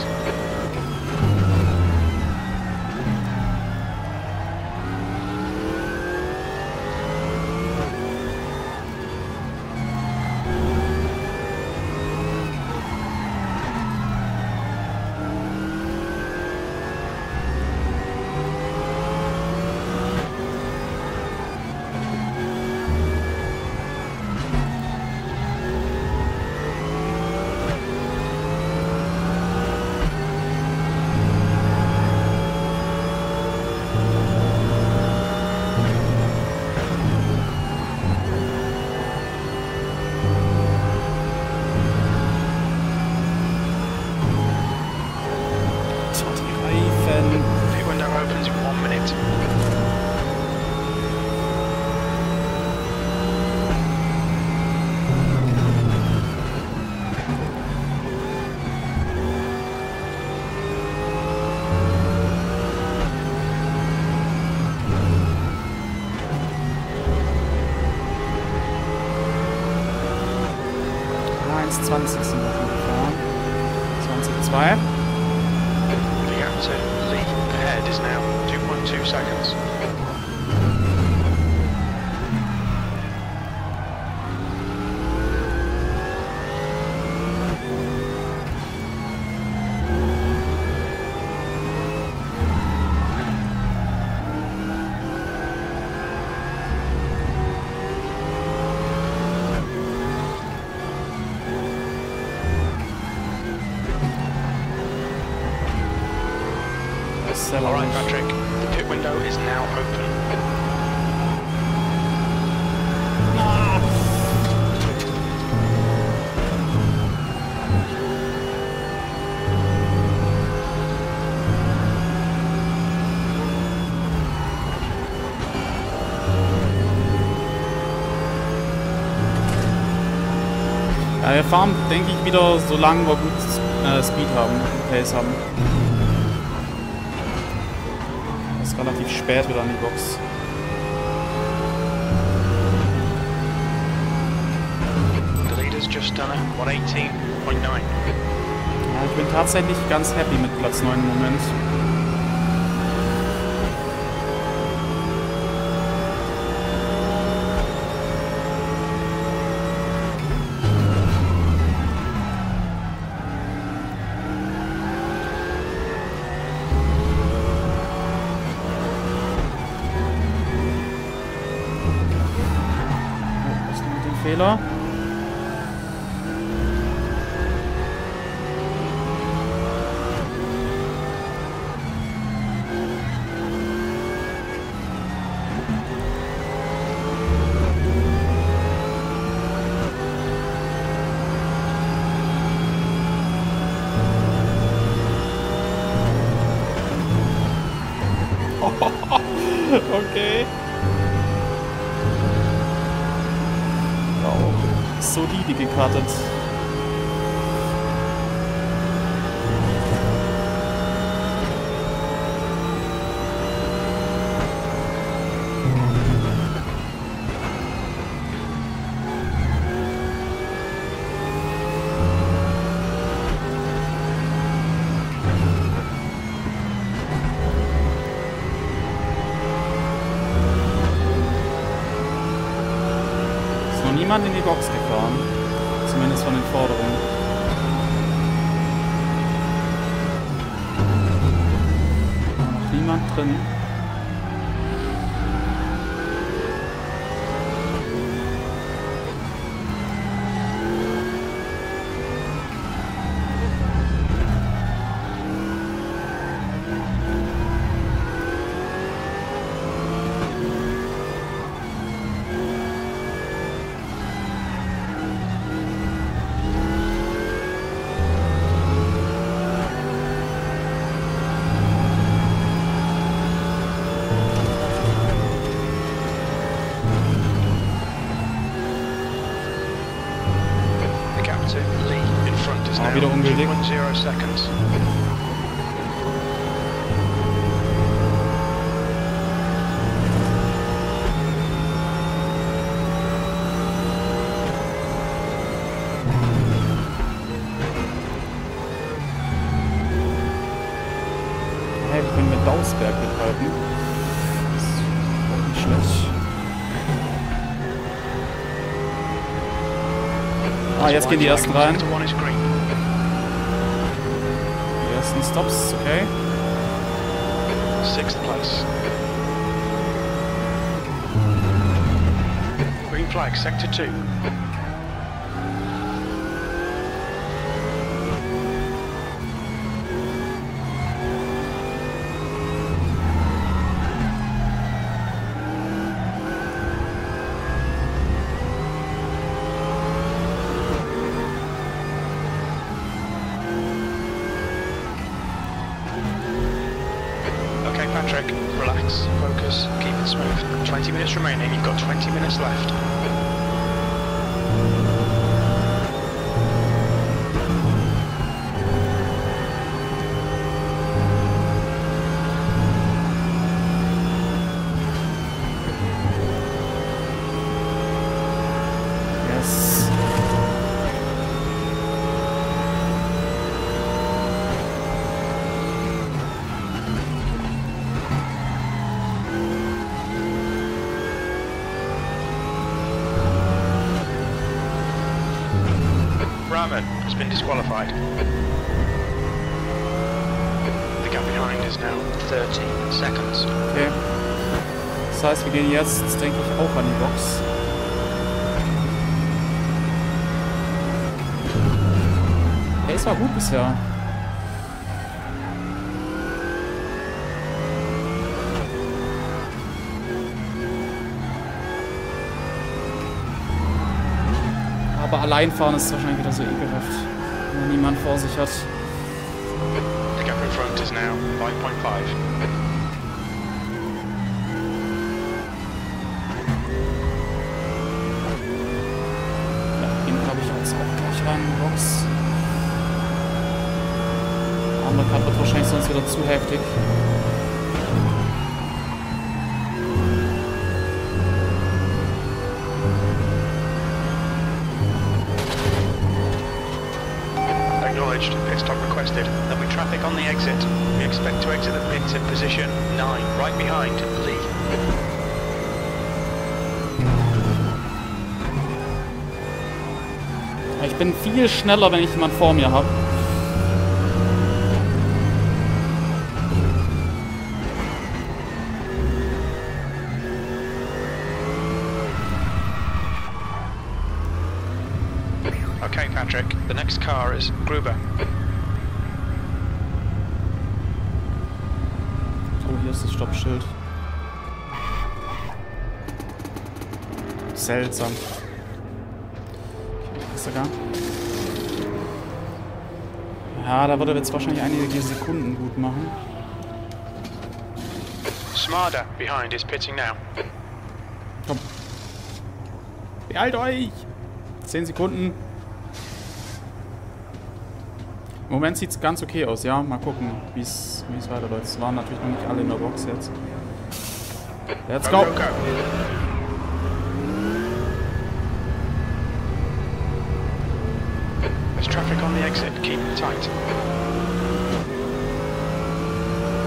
Pit window opens in 1 minute. Ah, 1,20 sind wir schon gefahren. 20,2. The gap to lead ahead is now 2.2 seconds. Sehr Alright, laut. Patrick. The pit window is now open. Ja, wir fahren, denke ich, wieder so lange wir gut Speed haben, gut Pace haben. Das ist relativ spät wieder an die Box. The leader's just done a 118.9. Ja, ich bin tatsächlich ganz happy mit Platz 9 im Moment. Was ist denn mit dem Fehler? Okay. Wow. Solide gekartet. niemand in die Box gefahren. Zumindest von den Vorderen. Noch niemand drin. Wieder ungültig. Hey, wir können mit Dausberg mithalten. Das ist auch nicht schlecht. Ah, jetzt gehen die ersten rein. Die ersten Stops, okay. 6th place. Green flag, sector 2. Patrick, relax, focus, keep it smooth. 20 minutes remaining, you've got 20 minutes left. Yes. Rahman has been disqualified. The gap behind is now 30 seconds. Okay. Das heißt, wir gehen jetzt, denke ich, auch an die Box. Hey, es war gut bisher. Aber allein fahren ist wahrscheinlich wieder so ekelhaft, wenn man niemand vor sich hat. The gap in front is now 5.5. Ja, ihn glaube ich auch gleich rein in die Box. Der andere Cut wird wahrscheinlich sonst wieder zu heftig. Pit stop requested. There'll be traffic on the exit. We expect to exit the pits in position 9, right behind Lee. Ich bin viel schneller, wenn ich jemanden vor mir habe. Okay, Patrick. The next car is Gruber. Oh, hier ist das Stoppschild. Seltsam. Okay, ist sogar. Ja, da würde er jetzt wahrscheinlich einige Sekunden gut machen. Smarter behind is pitting now. Komm. Beeilt euch! 10 Sekunden. Im Moment sieht es ganz okay aus, ja. Mal gucken, wie es weiterläuft. Es waren natürlich noch nicht alle in der Box jetzt. Let's go! Go, go, go. There's traffic on the exit. Keep it tight.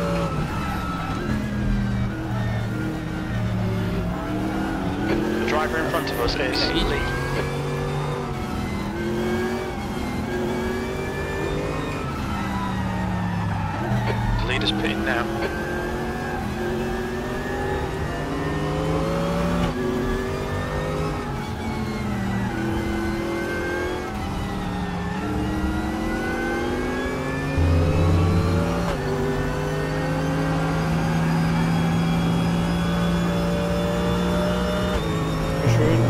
The driver in front of us is Okay. Lee. The leader's pitting now. Schön.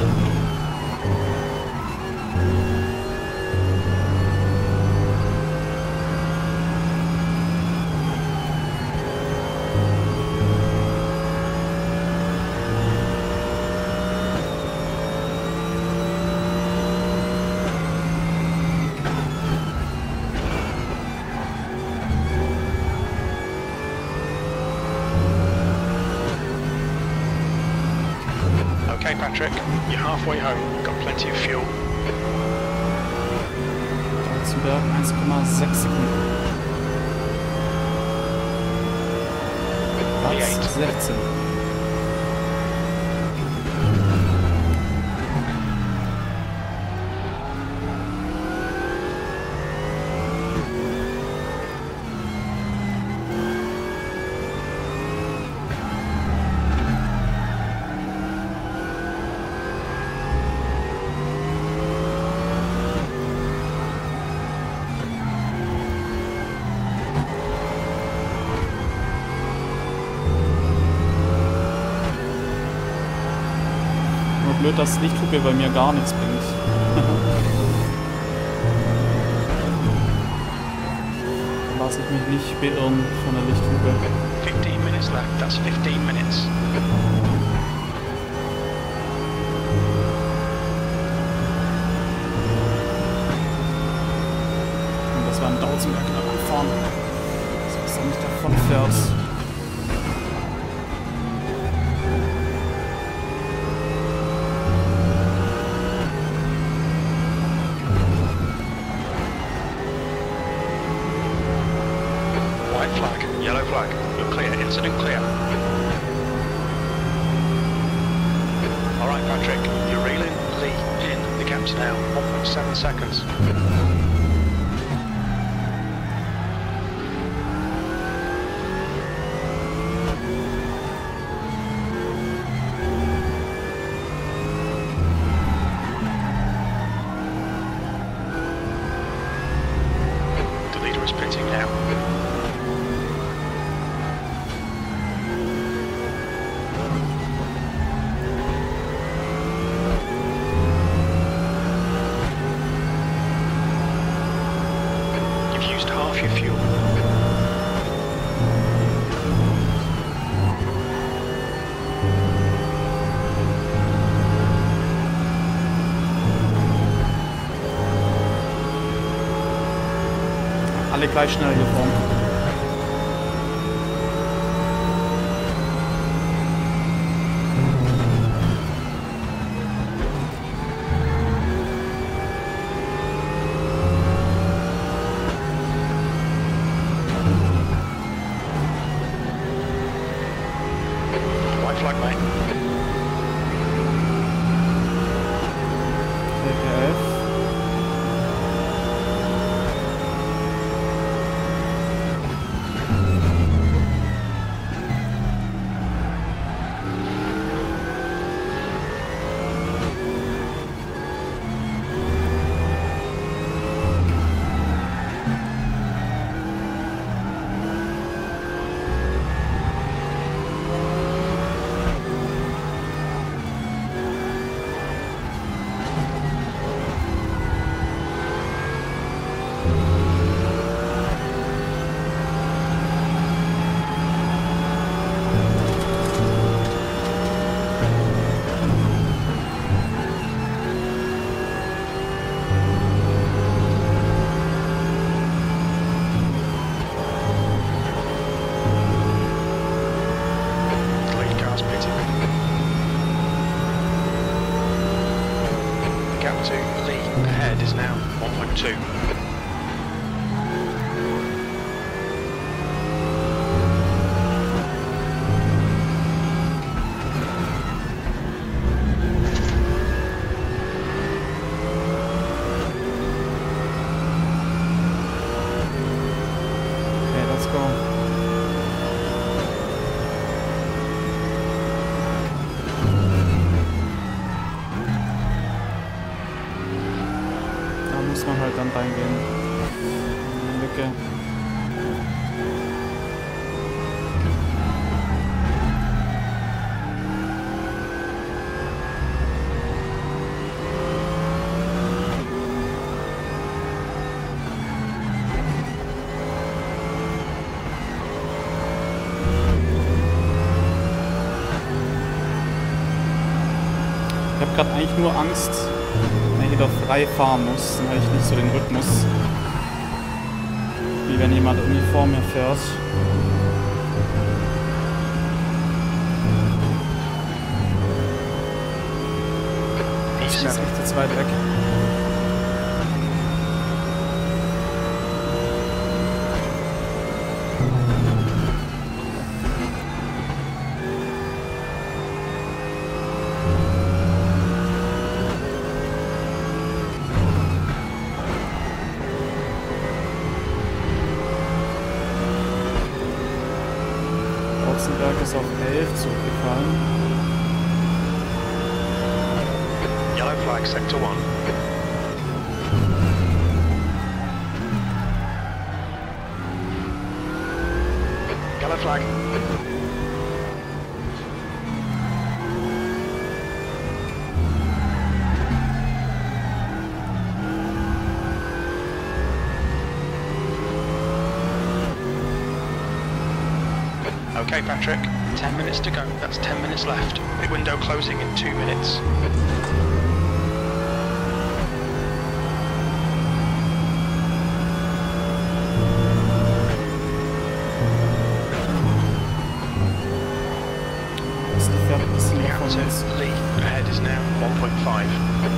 Okay, Patrick, you're halfway home. Got plenty of fuel. Berg 1,6 Sekunden. Platz 16. Blöd, dass Lichthupe bei mir gar nichts bringt. Lass ich mich nicht beirren von der Lichthupe. 15 minutes left, that's 15 minutes. Und das war ein Dauzenberg fahren. Dass er nicht davon fährt. Flag, yellow flag. You're clear, incident clear. Alright Patrick, you're reeling Lee in. The gap's now 1.7 seconds. The leader is pitting now. Half your fuel. Alle gleich schnell hier vorne. White flag, mate. WPF. Gap to Lee ahead is now 1.2. muss man halt dann reingehen. Lücke. Ich habe gerade eigentlich nur Angst, wenn ich wieder frei fahren muss, dann habe ich nicht so den Rhythmus, wie wenn jemand irgendwie vor mir fährt. Das ist echt jetzt weit weg. Otzenberg ist auf 11 zurückgefallen. Yellow flag, sector 1. Yellow flag. Okay, Patrick. 10 minutes to go. That's 10 minutes left. Pit window closing in 2 minutes. Das fährt ein bisschen The weg von outer uns. Lee ahead is now 1.5.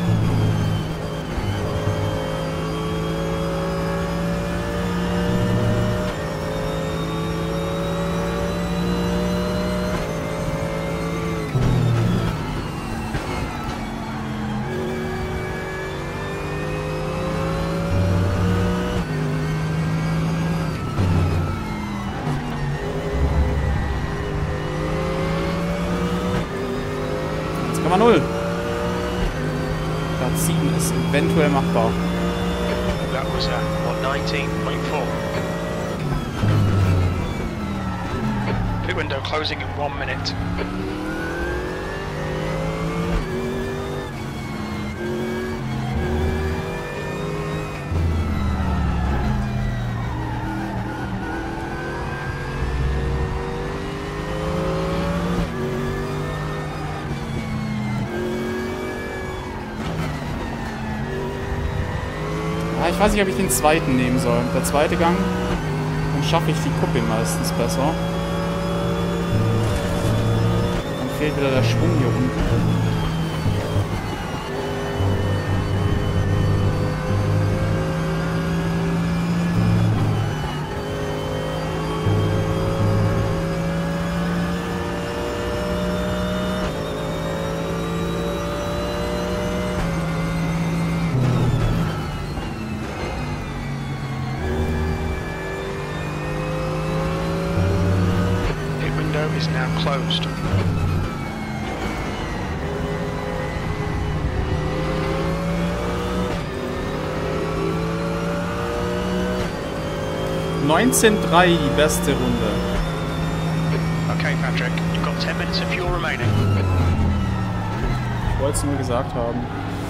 Platz 7 ist eventuell machbar. That was 119.4. Pit window closing in 1 minute. Ich weiß nicht, ob ich den zweiten nehmen soll. Der zweite Gang, dann schaffe ich die Kuppel meistens besser. Dann fehlt wieder der Schwung hier unten. Is now closed. (19:03) die beste Runde. Okay, Patrick, you've got 10 minutes of fuel remaining. Ich wollte es nur gesagt haben.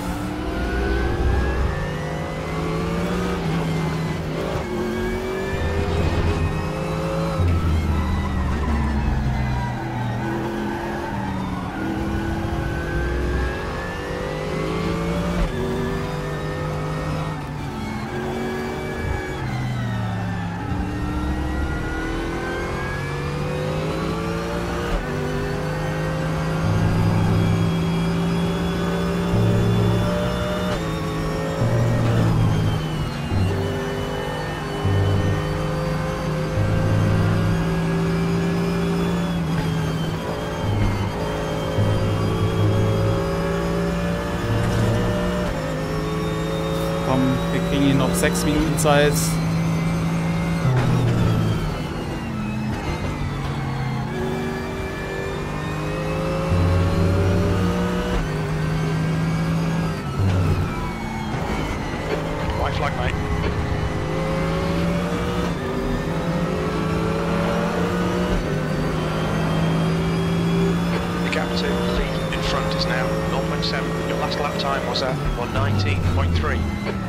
Komm, wir kriegen hier noch 6 Minuten Zeit. flag, mate. The gap to Lee in front is now 0.7. Your last lap time was at 119.3.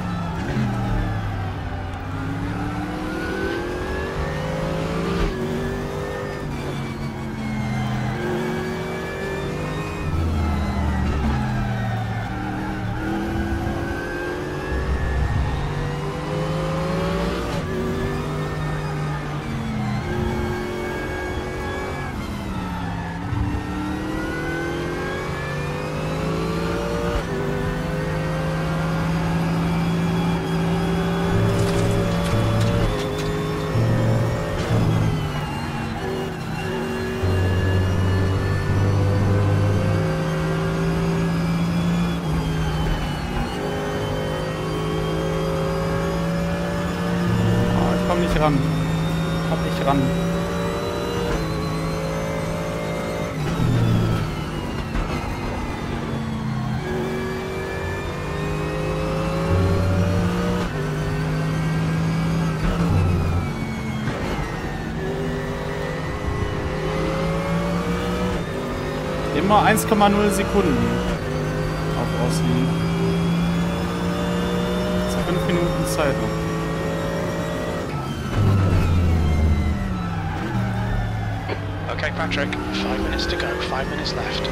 Ran. Komm nicht ran. Immer 1,0 Sekunden auf Ausliegen. 5 Minuten Zeit noch. Okay, Patrick, 5 minutes to go, 5 minutes left.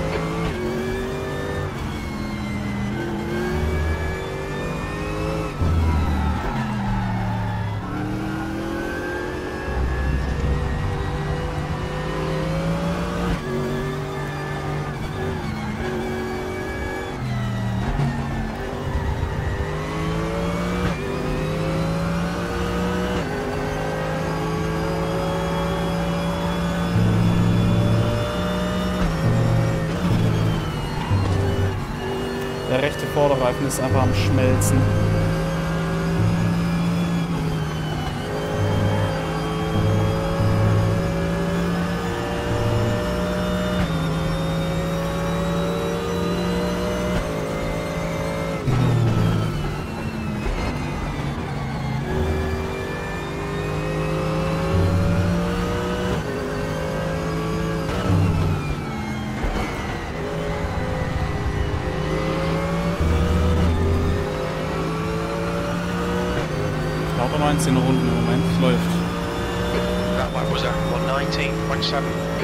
Der rechte Vorderreifen ist einfach am Schmelzen. Lauter 19 Runden im Moment, läuft. That lap was at 119.7.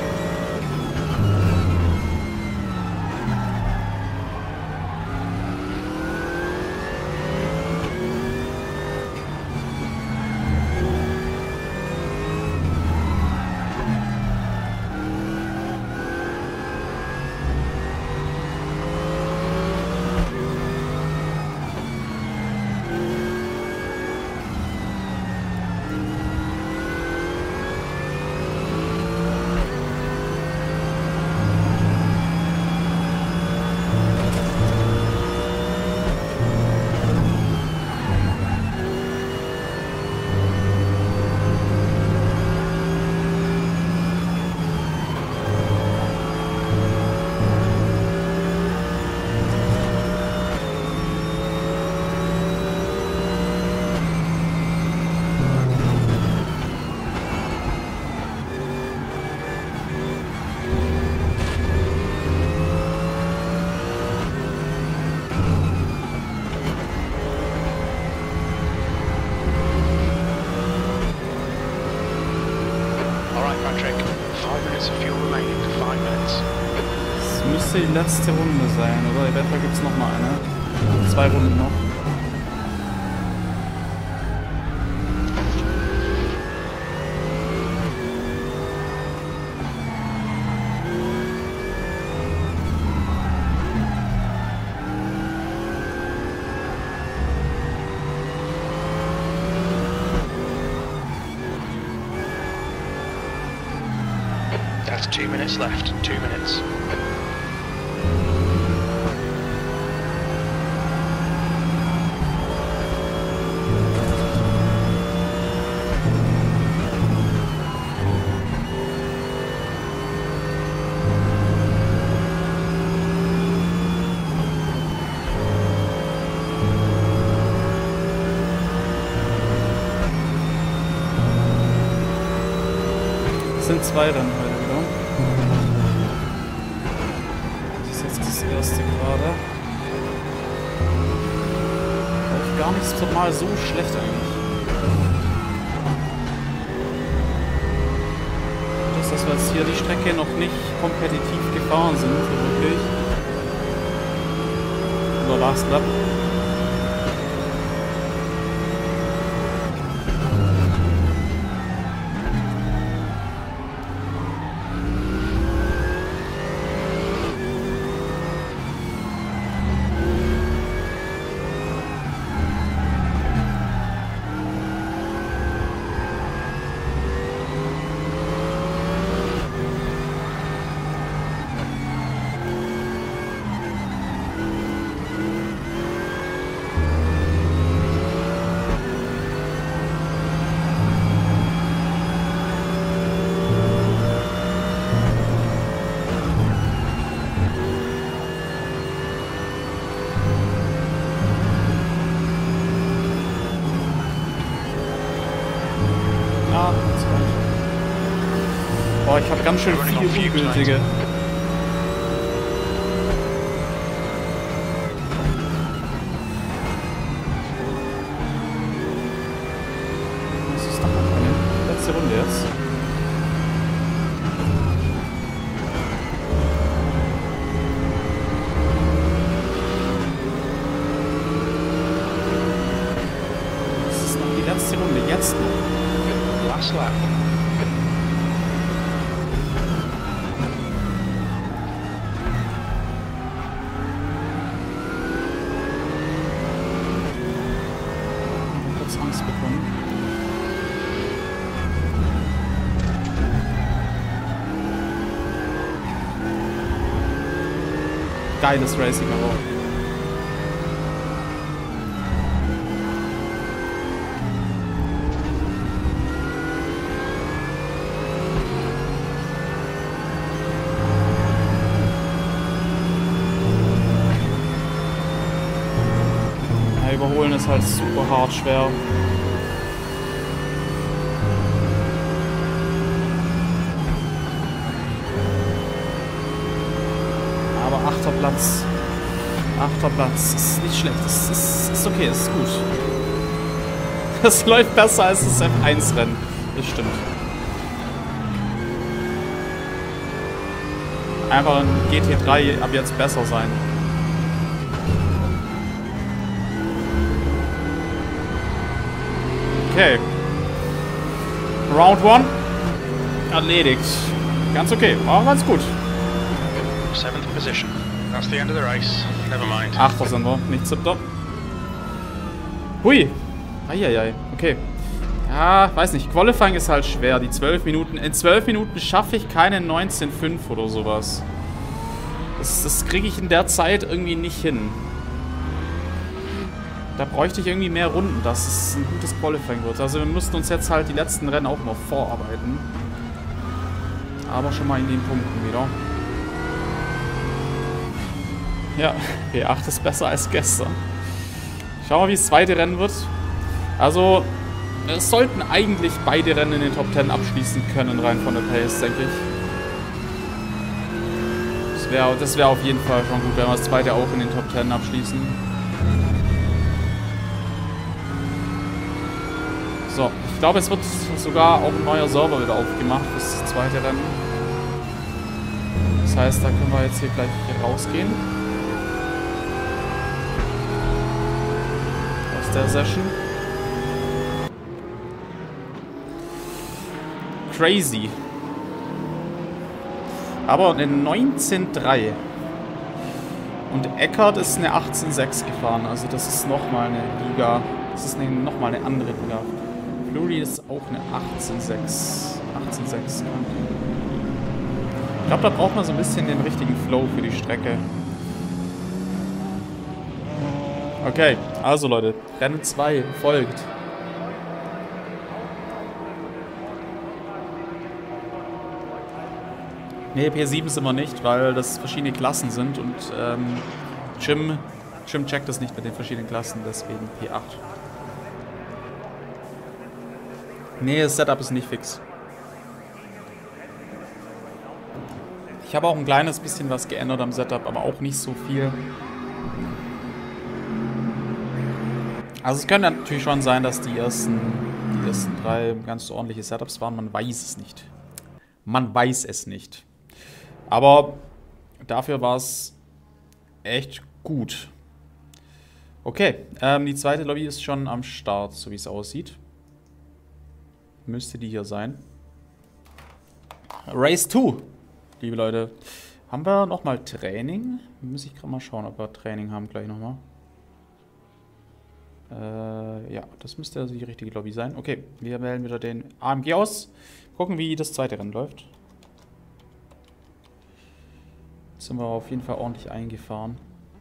Patrick, 5 minutes of fuel remaining, 5 minutes. Das müsste die letzte Runde sein, oder? Eventuell gibt es noch mal eine. 2 Runden noch. That's 2 minutes left, 2 minutes. 2 Rennen heute wieder. Das ist jetzt das erste gerade. Läuft gar nicht mal so schlecht eigentlich. Dass wir jetzt hier die Strecke noch nicht kompetitiv gefahren sind, so wirklich. Oder Last Lap. Boah, ich habe ganz schön viel ungültige. Das ist doch noch eine letzte Runde jetzt. Das ist noch die letzte Runde, jetzt noch. Last lap. Angst bekommen. Geiles Racing aber auch. Ja, überholen ist halt super hart schwer. Achter Platz. Ist nicht schlecht. Ist okay, ist gut. Das läuft besser als das F1-Rennen. Das stimmt. Einfach ein GT3 ab jetzt besser sein. Okay. Round 1. Erledigt. Ganz okay. War ganz gut. 7th position. That's the end of the race. Never mind. Achter sind wir, nicht 7. Hui. Eieiei. Okay. Ja, weiß nicht. Qualifying ist halt schwer. Die 12 Minuten. In 12 Minuten schaffe ich keine 19,5 oder sowas. Das kriege ich in der Zeit irgendwie nicht hin. Da bräuchte ich irgendwie mehr Runden, dass es ein gutes Qualifying wird. Also wir müssten uns jetzt halt die letzten Rennen auch noch vorarbeiten. Aber schon mal in den Punkten wieder. Ja, P8 ist besser als gestern. Schauen wir mal, wie das zweite Rennen wird. Also, es sollten eigentlich beide Rennen in den Top 10 abschließen können, rein von der Pace, denke ich. Das wäre auf jeden Fall schon gut, wenn wir das zweite auch in den Top 10 abschließen. So, ich glaube, es wird sogar auch ein neuer Server wieder aufgemacht für das zweite Rennen. Das heißt, da können wir jetzt hier gleich rausgehen. Aus der Session. Crazy. Aber eine 19,3. Und Eckert ist eine 18,6 gefahren. Also das ist nochmal eine Liga. Das ist nochmal eine andere Liga. Flurry ist auch eine 18,6. 18,6. Ich glaube, da braucht man so ein bisschen den richtigen Flow für die Strecke. Okay, also Leute, Rennen 2 folgt. Ne, P7 sind wir nicht, weil das verschiedene Klassen sind und Jim checkt das nicht mit den verschiedenen Klassen, deswegen P8. Ne, das Setup ist nicht fix. Ich habe auch ein kleines bisschen was geändert am Setup, aber auch nicht so viel. Also es könnte natürlich schon sein, dass die ersten 3 ganz ordentliche Setups waren. Man weiß es nicht. Man weiß es nicht. Aber dafür war es echt gut. Okay, die zweite Lobby ist schon am Start, so wie es aussieht. Müsste die hier sein. Race 2, liebe Leute. Haben wir nochmal Training? Muss ich gerade mal schauen, ob wir Training haben gleich nochmal. Ja, das müsste also die richtige Lobby sein. Okay, wir wählen wieder den AMG aus. Gucken, wie das zweite Rennen läuft. Jetzt sind wir auf jeden Fall ordentlich eingefahren.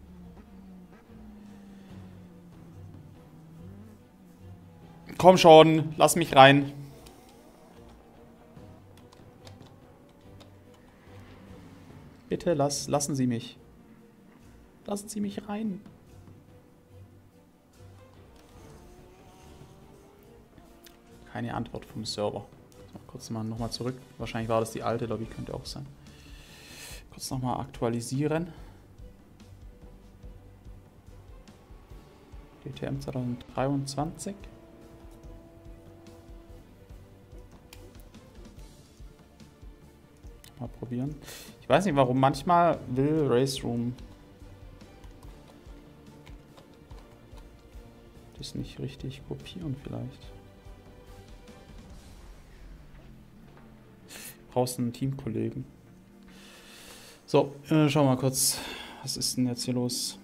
Komm schon, lass mich rein. Bitte lassen Sie mich. Lassen Sie mich rein. Keine Antwort vom Server. Kurz mal nochmal zurück. Wahrscheinlich war das die alte Lobby, könnte auch sein. Kurz nochmal aktualisieren. DTM 2023. Mal probieren. Ich weiß nicht, warum manchmal will Race Room das nicht richtig kopieren vielleicht. Brauchst einen Teamkollegen. So, schauen wir mal kurz. Was ist denn jetzt hier los?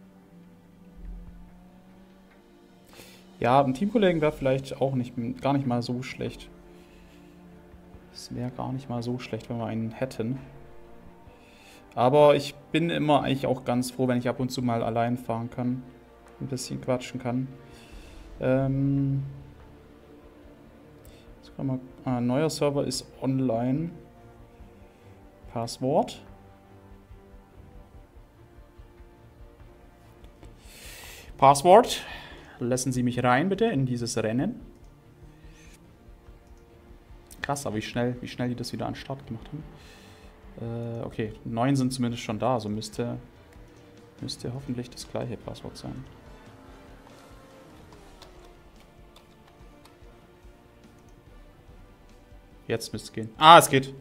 Ja, ein Teamkollegen wäre vielleicht auch gar nicht mal so schlecht. Es wäre gar nicht mal so schlecht, wenn wir einen hätten. Aber ich bin immer eigentlich auch ganz froh, wenn ich ab und zu mal allein fahren kann. Ein bisschen quatschen kann. Jetzt kann man, neuer Server ist online. Passwort. Passwort. Lassen Sie mich rein, bitte, in dieses Rennen. Krass, aber wie schnell die das wieder an den Start gemacht haben. Okay, 9 sind zumindest schon da, also müsste hoffentlich das gleiche Passwort sein. Jetzt müsste es gehen. Ah, es geht.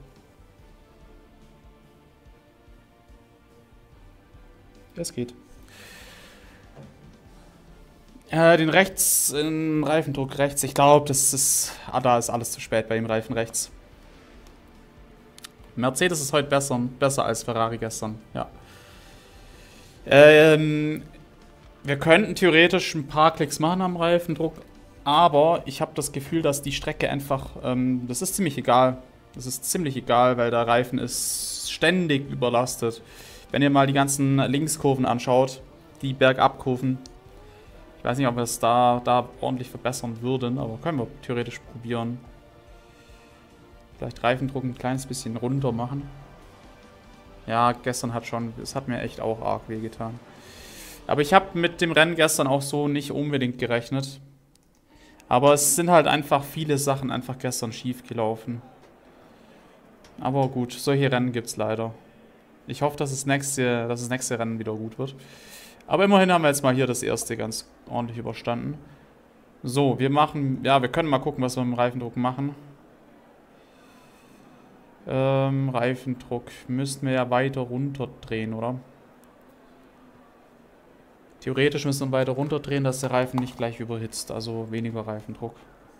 Es geht. Den Reifendruck rechts. Ich glaube, das ist... Ah, da ist alles zu spät bei dem Reifen rechts. Mercedes ist heute besser als Ferrari gestern. Ja. Wir könnten theoretisch ein paar Klicks machen am Reifendruck. Aber ich habe das Gefühl, dass die Strecke einfach... das ist ziemlich egal. Das ist ziemlich egal, weil der Reifen ist ständig überlastet. Wenn ihr mal die ganzen Linkskurven anschaut, die Bergabkurven... Ich weiß nicht, ob wir es da ordentlich verbessern würden, aber können wir theoretisch probieren. Vielleicht Reifendruck ein kleines bisschen runter machen. Ja, gestern es hat mir echt auch arg wehgetan. Aber ich habe mit dem Rennen gestern auch so nicht unbedingt gerechnet. Aber es sind halt einfach viele Sachen einfach gestern schief gelaufen. Aber gut, solche Rennen gibt es leider. Ich hoffe, dass das nächste Rennen wieder gut wird. Aber immerhin haben wir jetzt mal hier das erste ganz ordentlich überstanden. So, wir können mal gucken, was wir mit dem Reifendruck machen. Reifendruck müssten wir ja weiter runterdrehen, oder? Theoretisch müssen wir weiter runterdrehen, dass der Reifen nicht gleich überhitzt, also weniger Reifendruck.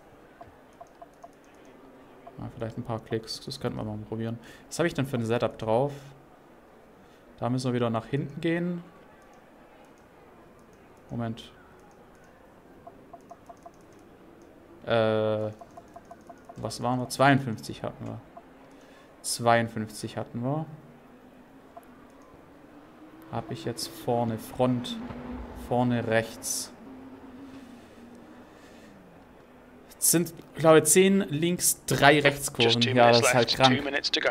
Ja, vielleicht ein paar Klicks, das könnten wir mal probieren. Was habe ich denn für ein Setup drauf? Da müssen wir wieder nach hinten gehen. Moment. Was waren wir? 52 hatten wir. 52 hatten wir. Habe ich jetzt vorne rechts. Es sind, ich glaube, 10 links, 3 Rechtskurven. Ja, das ist halt krank.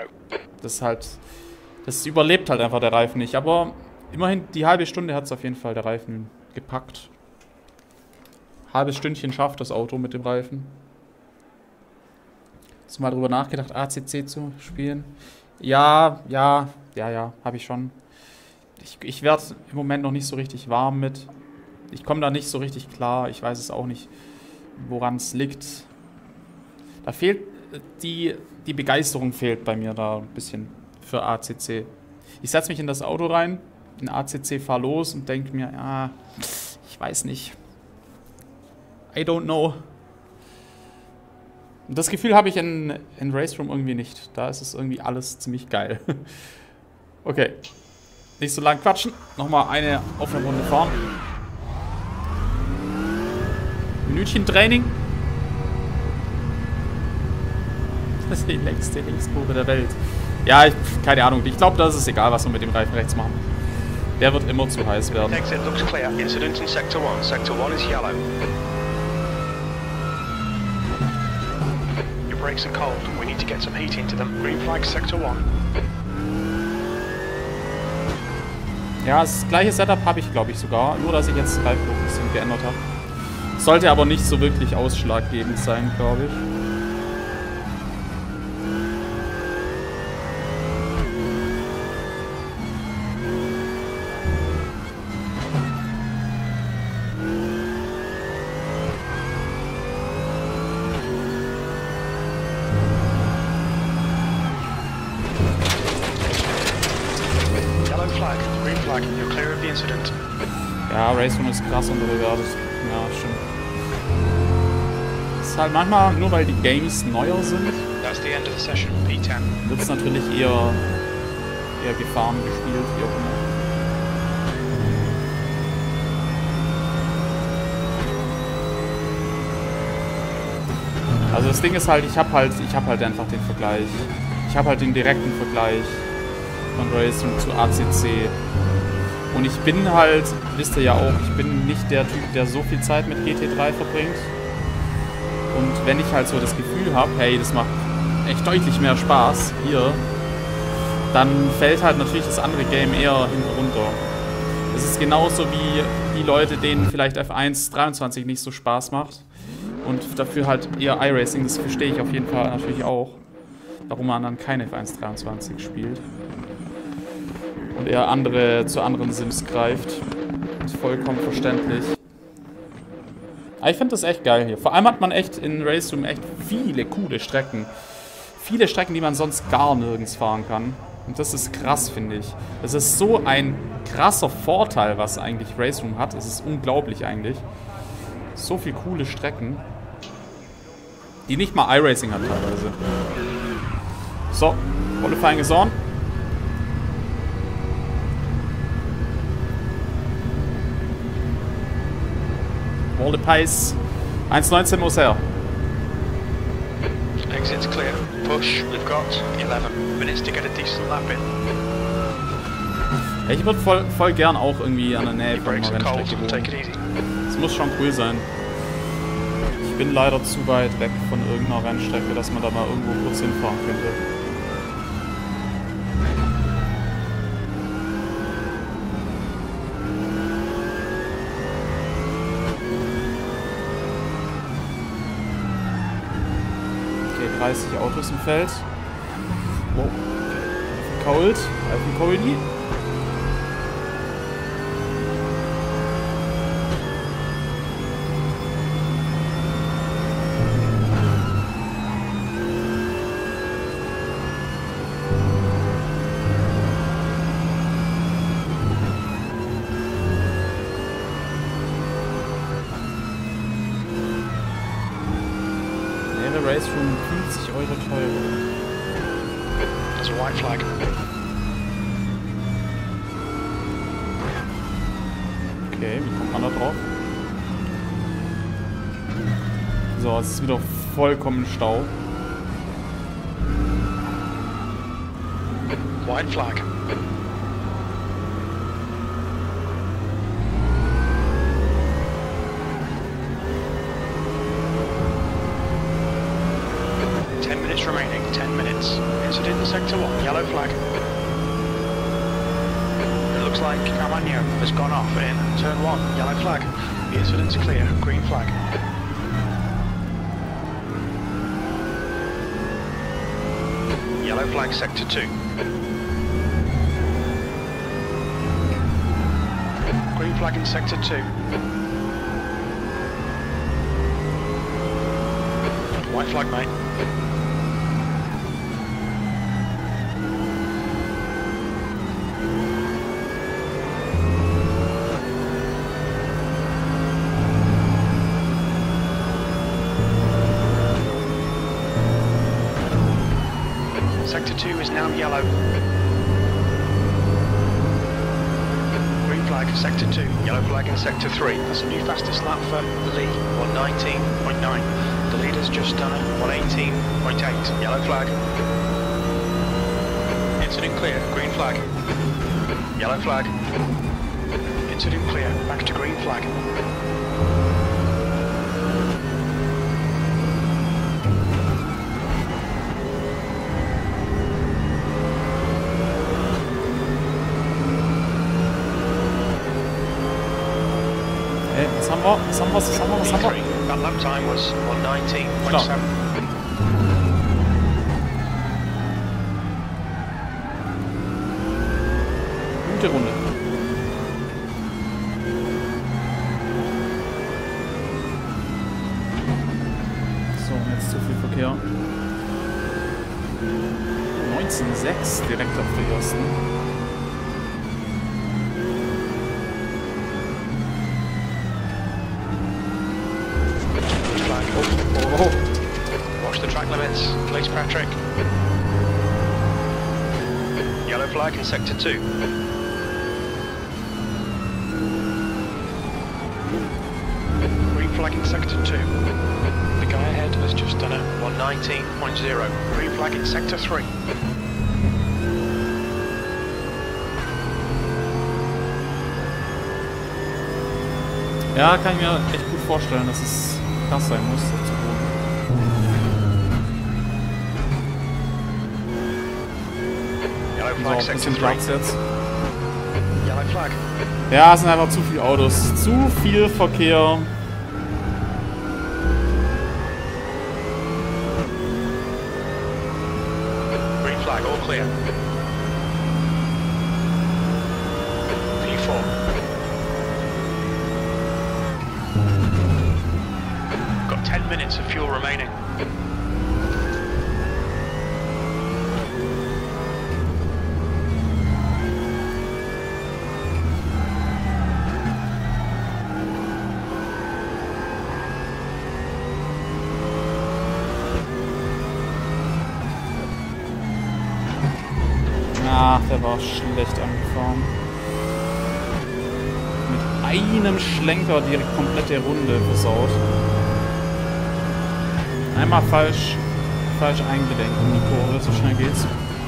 Das überlebt halt einfach der Reifen nicht. Aber immerhin, die halbe Stunde hat es auf jeden Fall der Reifen gepackt. Halbes Stündchen schafft das Auto mit dem Reifen. Hast du mal drüber nachgedacht, ACC zu spielen? Ja, habe ich schon. Ich werde im Moment noch nicht so richtig warm mit. Ich komme da nicht so richtig klar. Ich weiß es auch nicht, woran es liegt. Da fehlt die Begeisterung fehlt bei mir da ein bisschen für ACC. Ich setze mich in das Auto rein, in ACC, fahr los und denke mir, ja, ich weiß nicht. I don't know. Und das Gefühl habe ich in Race Room irgendwie nicht. Da ist es irgendwie alles ziemlich geil. Okay. Nicht so lang quatschen. Nochmal eine Aufwärmrunde fahren. Minütchen Training. Das ist die längste Linkskurve der Welt. Ja, keine Ahnung. Ich glaube, das ist egal, was wir mit dem Reifen rechts machen. Der wird immer zu heiß werden. Exit looks clear. Incident in Sector 1. Sector 1 is yellow. Your brakes are cold. We need to get some heat into them. Green flag Sector 1. Ja, das gleiche Setup habe ich, glaube ich, sogar. Nur, dass ich jetzt den Reifen ein bisschen geändert habe. Sollte aber nicht so wirklich ausschlaggebend sein, glaube ich. Ja, Race Room ist krass unterbewertet. Ja, stimmt. Es ist halt manchmal, nur weil die Games neuer sind, wird es natürlich eher gefahren gespielt, wie auch immer. Also das Ding ist halt, ich hab halt einfach den Vergleich. Ich habe halt den direkten Vergleich von Race Room zu ACC. Und ich bin halt, wisst ihr ja auch, ich bin nicht der Typ, der so viel Zeit mit GT3 verbringt. Und wenn ich halt so das Gefühl habe, hey, das macht echt deutlich mehr Spaß hier, dann fällt halt natürlich das andere Game eher hinten runter. Es ist genauso wie die Leute, denen vielleicht F1 23 nicht so Spaß macht. Und dafür halt eher iRacing, das verstehe ich auf jeden Fall natürlich auch. Warum man dann keine F1 23 spielt. Und eher zu anderen Sims greift. Ist vollkommen verständlich. Aber ich finde das echt geil hier. Vor allem hat man echt in Race Room echt viele coole Strecken. Viele Strecken, die man sonst gar nirgends fahren kann. Und das ist krass, finde ich. Das ist so ein krasser Vorteil, was eigentlich Race Room hat. Es ist unglaublich eigentlich. So viele coole Strecken. Die nicht mal iRacing hat teilweise. So, Qualifying is on. Wall the pace. 1.19 muss her. Exit's clear. Push. We've got 11 minutes to get a decent lap in. Ja, ich würde voll gern auch irgendwie an der Nähe von einer Rennstrecke wohnen. Das muss schon cool sein. Ich bin leider zu weit weg von irgendeiner Rennstrecke, dass man da mal irgendwo kurz hinfahren könnte. Okay, 30 Autos im Feld. Wow. Reifen Cody. Race Room 50 € teurer. There's a white flag. Okay, wie kommt man da drauf? So, es ist wieder vollkommen Stau. White flag. Remaining 10 minutes. Incident in Sector 1, yellow flag. It looks like Camagno has gone off in turn 1, yellow flag. The incident's clear, green flag. Yellow Yellow flag sector 2. Green flag in sector 2. White flag, mate. Sector 2 is now yellow. Green flag, sector 2. Yellow flag in sector 3. That's a new fastest lap for Lee, 119.9. The leader's just done it, 118.8. Yellow flag. Incident clear, green flag. Yellow flag. Incident clear, back to green flag. Was haben wir? That lap time was 119.7. Gute Runde. So, jetzt zu viel Verkehr. 19,6 direkt auf der ersten. Oh. Watch the track limits, please, Patrick. Yellow flag in sector 2. Green flag in sector 2. The guy ahead has just done it, 119.0. Green flag in sector 3. Ja, kann ich mir echt gut vorstellen, dass es krass sein muss. So, ein bisschen Platz jetzt. Ja, es sind einfach zu viele Autos. Zu viel Verkehr. Green flag, all clear. P4. Got 10 minutes of fuel remaining. Ach, der war schlecht angefahren. Mit einem Schlenker die komplette Runde versaut. Einmal falsch eingelenkt in die Kurve, so schnell geht's.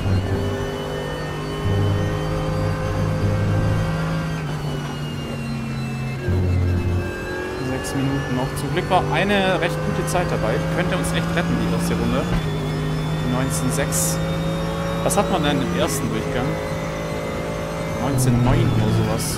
Sechs Minuten noch. Zum Glück war eine recht gute Zeit dabei. Die könnte uns echt retten, die erste Runde. 19,6. Was hat man denn im ersten Durchgang? 19,9 oder sowas.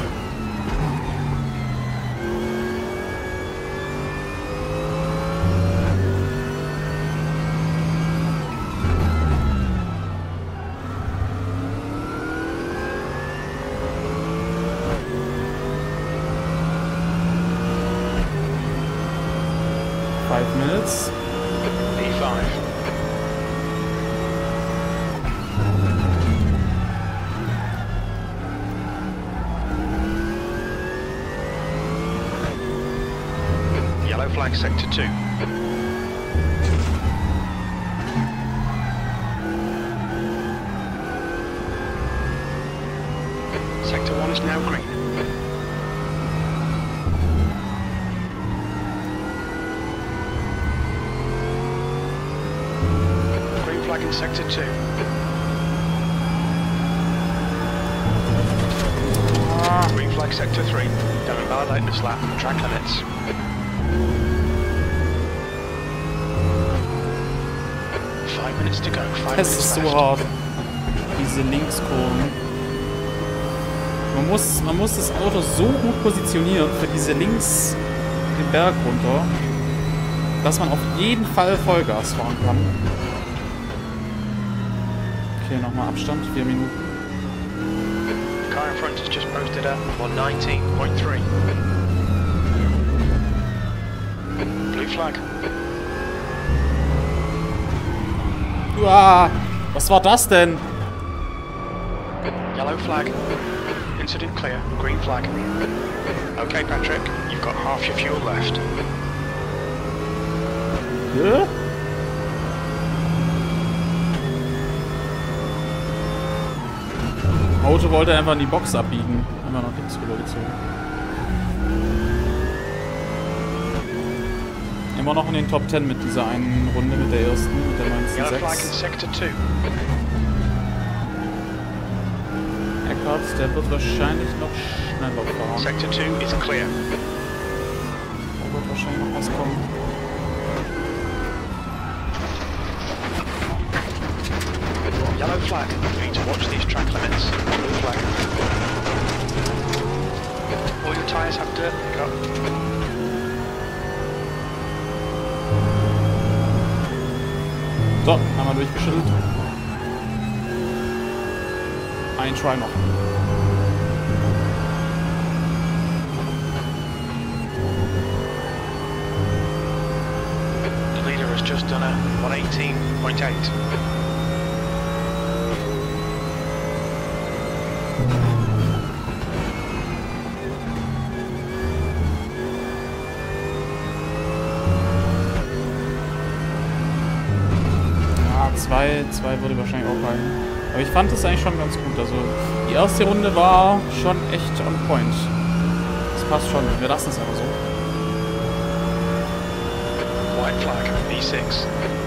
Minutes. P5. Yellow flag sector 2. Sector 1 is now green. Green flag in sector 2. Green flag sector 3. Don't invalidate this lap. Track limits. Es ist so hart. Diese Linkskurven. Man muss das Auto so gut positionieren für diese links den Berg runter, dass man auf jeden Fall Vollgas fahren kann. Okay, nochmal Abstand, 4 Minuten. Car in front has just posted a 119.3. Blue flag. Uah, was war das denn? Yellow flag. Incident clear. Green flag. Okay, Patrick, you've got half your fuel left. Hä? Auto wollte einfach in die Box abbiegen. Einmal nach links rübergezogen. Immer noch in den Top 10 mit dieser einen Runde, mit der ersten, mit der Yellow flag in 19.6. sector 2. Eckhardt, der wird wahrscheinlich noch schneller fahren. Sector 2 is clear. Da wird wahrscheinlich noch was kommen. Yellow flag. You need to watch these track limits. Blue flag. All your tyres have dirt. Go. So, einmal durchgeschüttelt. Ein Try noch. The leader has just done a 118.8. Zwei würde wahrscheinlich auch reichen. Aber ich fand es eigentlich schon ganz gut. Also die erste Runde war schon echt on point. Das passt schon. Wir lassen es einfach so. White flag, V6.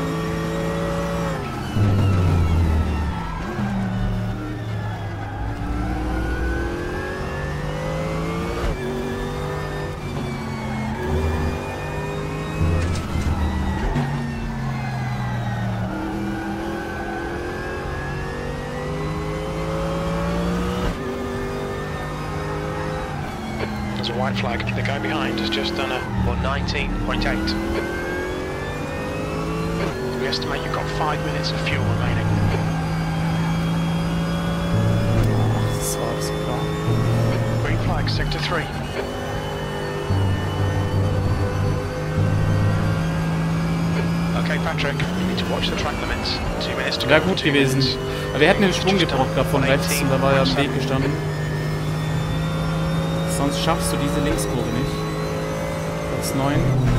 There's a white flag. The guy behind has just done a 119.8. We estimate you've got 5 minutes of fuel remaining. Ach, das war alles klar. Green flag, sector 3. Okay, Patrick, you need to watch the track limits. 2 minutes to go. Wäre gut gewesen. Aber wir hätten den Schwung gebraucht gehabt von rechts und da war ja im Weg gestanden. Sonst schaffst du diese Linkskurve nicht. Platz 9.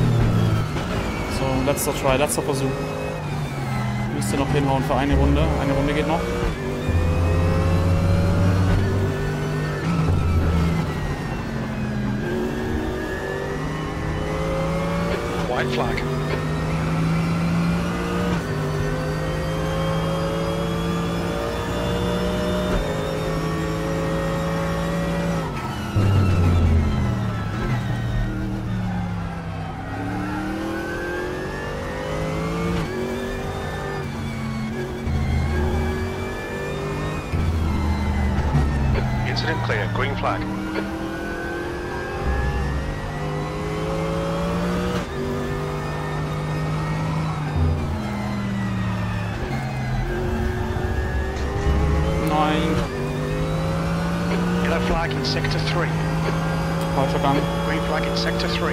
So, letzter Try, letzter Versuch. Müsste noch hinhauen für eine Runde. Eine Runde geht noch. White flag. Incident clear, green flag. Nein. Yellow flag in sector 3. Falscher Gang. Green flag in sector 3.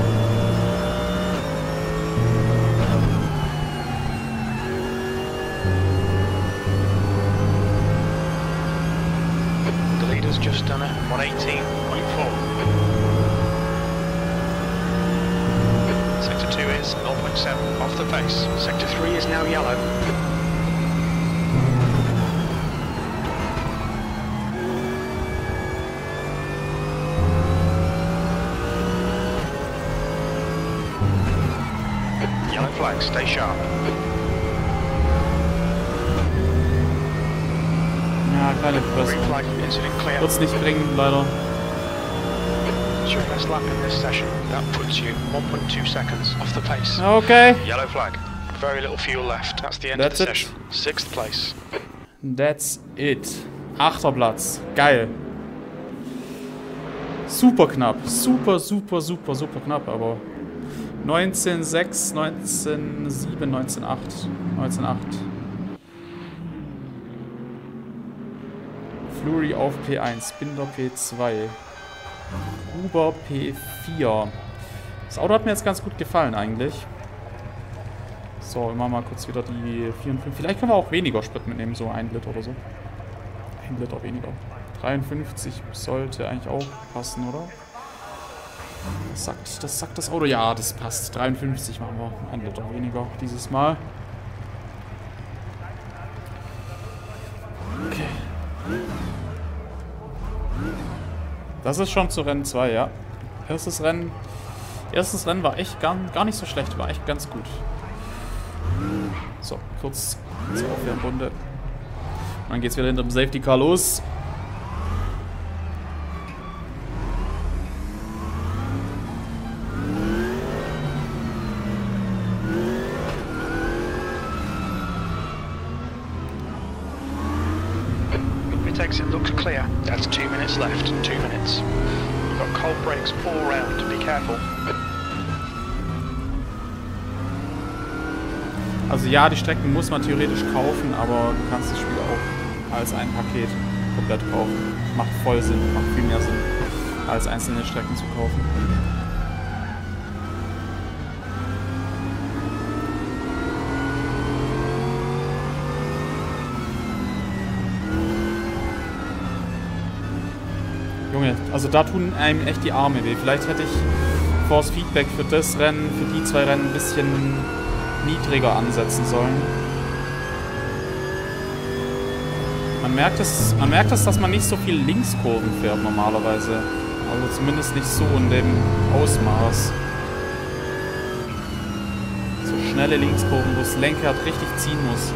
The leader's just done a 118.4. Sector 2 is 0.7 off the pace. Sector 3 is now yellow. Yellow flag, stay sharp. Ja, keine Green Verbesserung. flag, incident clear. Wird's nicht bringen, leider. It's your best lap in this session. That puts you 1.2 seconds off the pace. Okay. Yellow flag. Very little fuel left. That's the end That's of the it. session. 6th place. That's it. 8. Platz. Geil. Super knapp. Super knapp, aber 19.6, 19.7, 19.8. 19.8. Flurry auf P1, Binder P2, Huber P4. Das Auto hat mir jetzt ganz gut gefallen eigentlich. So, immer mal kurz wieder die 4 und 5. Vielleicht können wir auch weniger Sprit mitnehmen, so 1 Liter oder so. 1 Liter weniger. 53 sollte eigentlich auch passen, oder? Das sagt das Auto. Ja, das passt. 53 machen wir. 1 Liter weniger dieses Mal. Okay. Das ist schon zu Rennen 2, ja. Erstes Rennen war echt gar nicht so schlecht. War echt ganz gut. So, kurz zur Aufwärmrunde. Und dann geht's wieder hinter dem Safety Car los. Exit looks clear. That's 2 minutes left. 2 minutes. You've got cold brakes all round. Be careful. Also ja, die Strecken muss man theoretisch kaufen, aber du kannst das Spiel auch als ein Paket komplett kaufen. Macht voll Sinn, macht viel mehr Sinn, als einzelne Strecken zu kaufen. Junge, also da tun einem echt die Arme weh. Vielleicht hätte ich Force Feedback für das Rennen, für die 2 Rennen ein bisschen niedriger ansetzen sollen. Man merkt es, dass man nicht so viel Linkskurven fährt normalerweise. Also zumindest nicht so in dem Ausmaß. So schnelle Linkskurven, wo das Lenkrad richtig ziehen muss.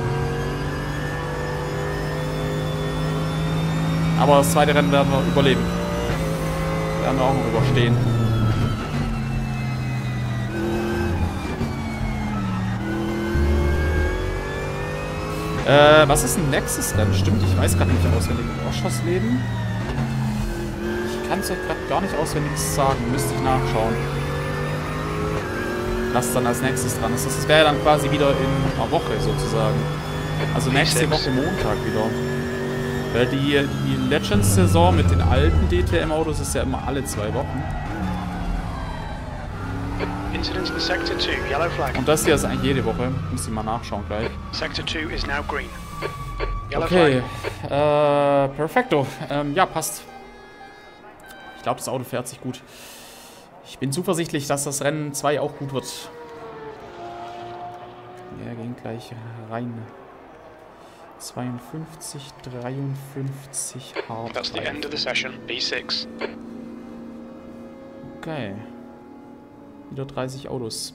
Aber das zweite Rennen werden wir überleben. Werden wir auch noch überstehen. Was ist ein nächstes Rennen? Stimmt, ich weiß gerade nicht auswendig. Oschersleben? Ich kann es euch gerade gar nicht auswendig sagen. Müsste ich nachschauen. Was dann als nächstes dran ist. Das wäre dann quasi wieder in einer Woche sozusagen. Also nächste Woche Montag wieder. Weil die Legends-Saison mit den alten DTM-Autos ist ja immer alle 2 Wochen. Und das hier ist eigentlich jede Woche. Muss ich mal nachschauen gleich. Okay. Perfekto. Ja, passt. Ich glaube, das Auto fährt sich gut. Ich bin zuversichtlich, dass das Rennen 2 auch gut wird. Wir gehen gleich rein. 52, 53, hart. That's the end of the session, B6. Okay. Wieder 30 Autos.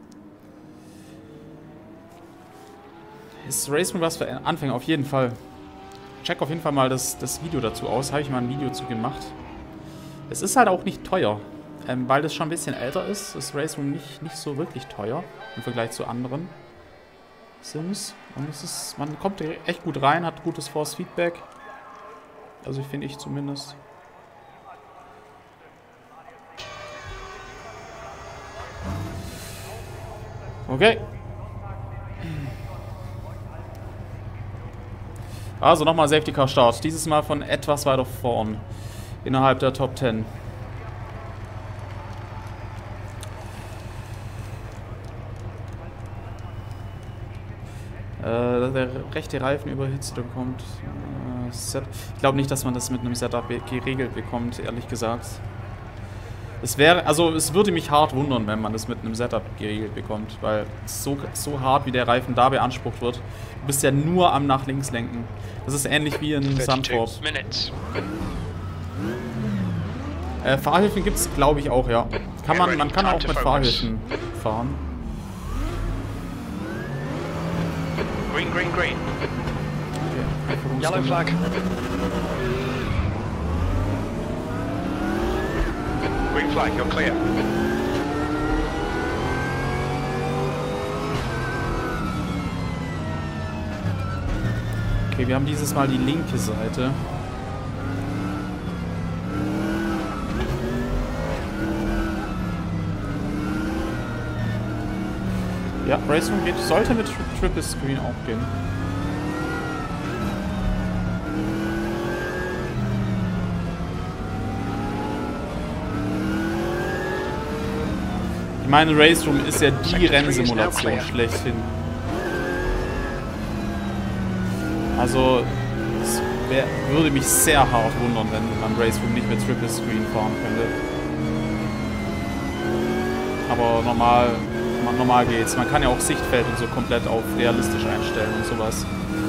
Ist Racing was für Anfänger? Auf jeden Fall. Check auf jeden Fall mal das Video dazu aus. Habe ich mal ein Video zu gemacht. Es ist halt auch nicht teuer. Weil das schon ein bisschen älter ist, ist Racing nicht so wirklich teuer im Vergleich zu anderen Sims. Und man kommt echt gut rein, hat gutes Force Feedback. Also finde ich zumindest. Okay. Also nochmal Safety Car Start. Dieses Mal von etwas weiter vorn. Innerhalb der Top 10. Der rechte Reifen überhitzt bekommt. Ich glaube nicht, dass man das mit einem Setup geregelt bekommt, ehrlich gesagt. Es würde mich hart wundern, wenn man das mit einem Setup geregelt bekommt, weil so hart wie der Reifen da beansprucht wird. Du bist ja nur am nach links lenken. Das ist ähnlich wie in Zandvoort. Fahrhilfen gibt es, glaube ich, auch, ja. Man kann auch mit Fahrhilfen fahren. Green, green, green. Okay. Yellow flag. Green flag, you're clear. Okay, wir haben dieses Mal die linke Seite. Ja, Racing sollte mit Triple Screen auch gehen. Ich meine, Race Room ist ja die Rennsimulation schlechthin. Also, es würde mich sehr hart wundern, wenn man Race Room nicht mit Triple Screen fahren könnte. Aber normal geht's. Man kann ja auch Sichtfeld und so komplett auf realistisch einstellen und sowas.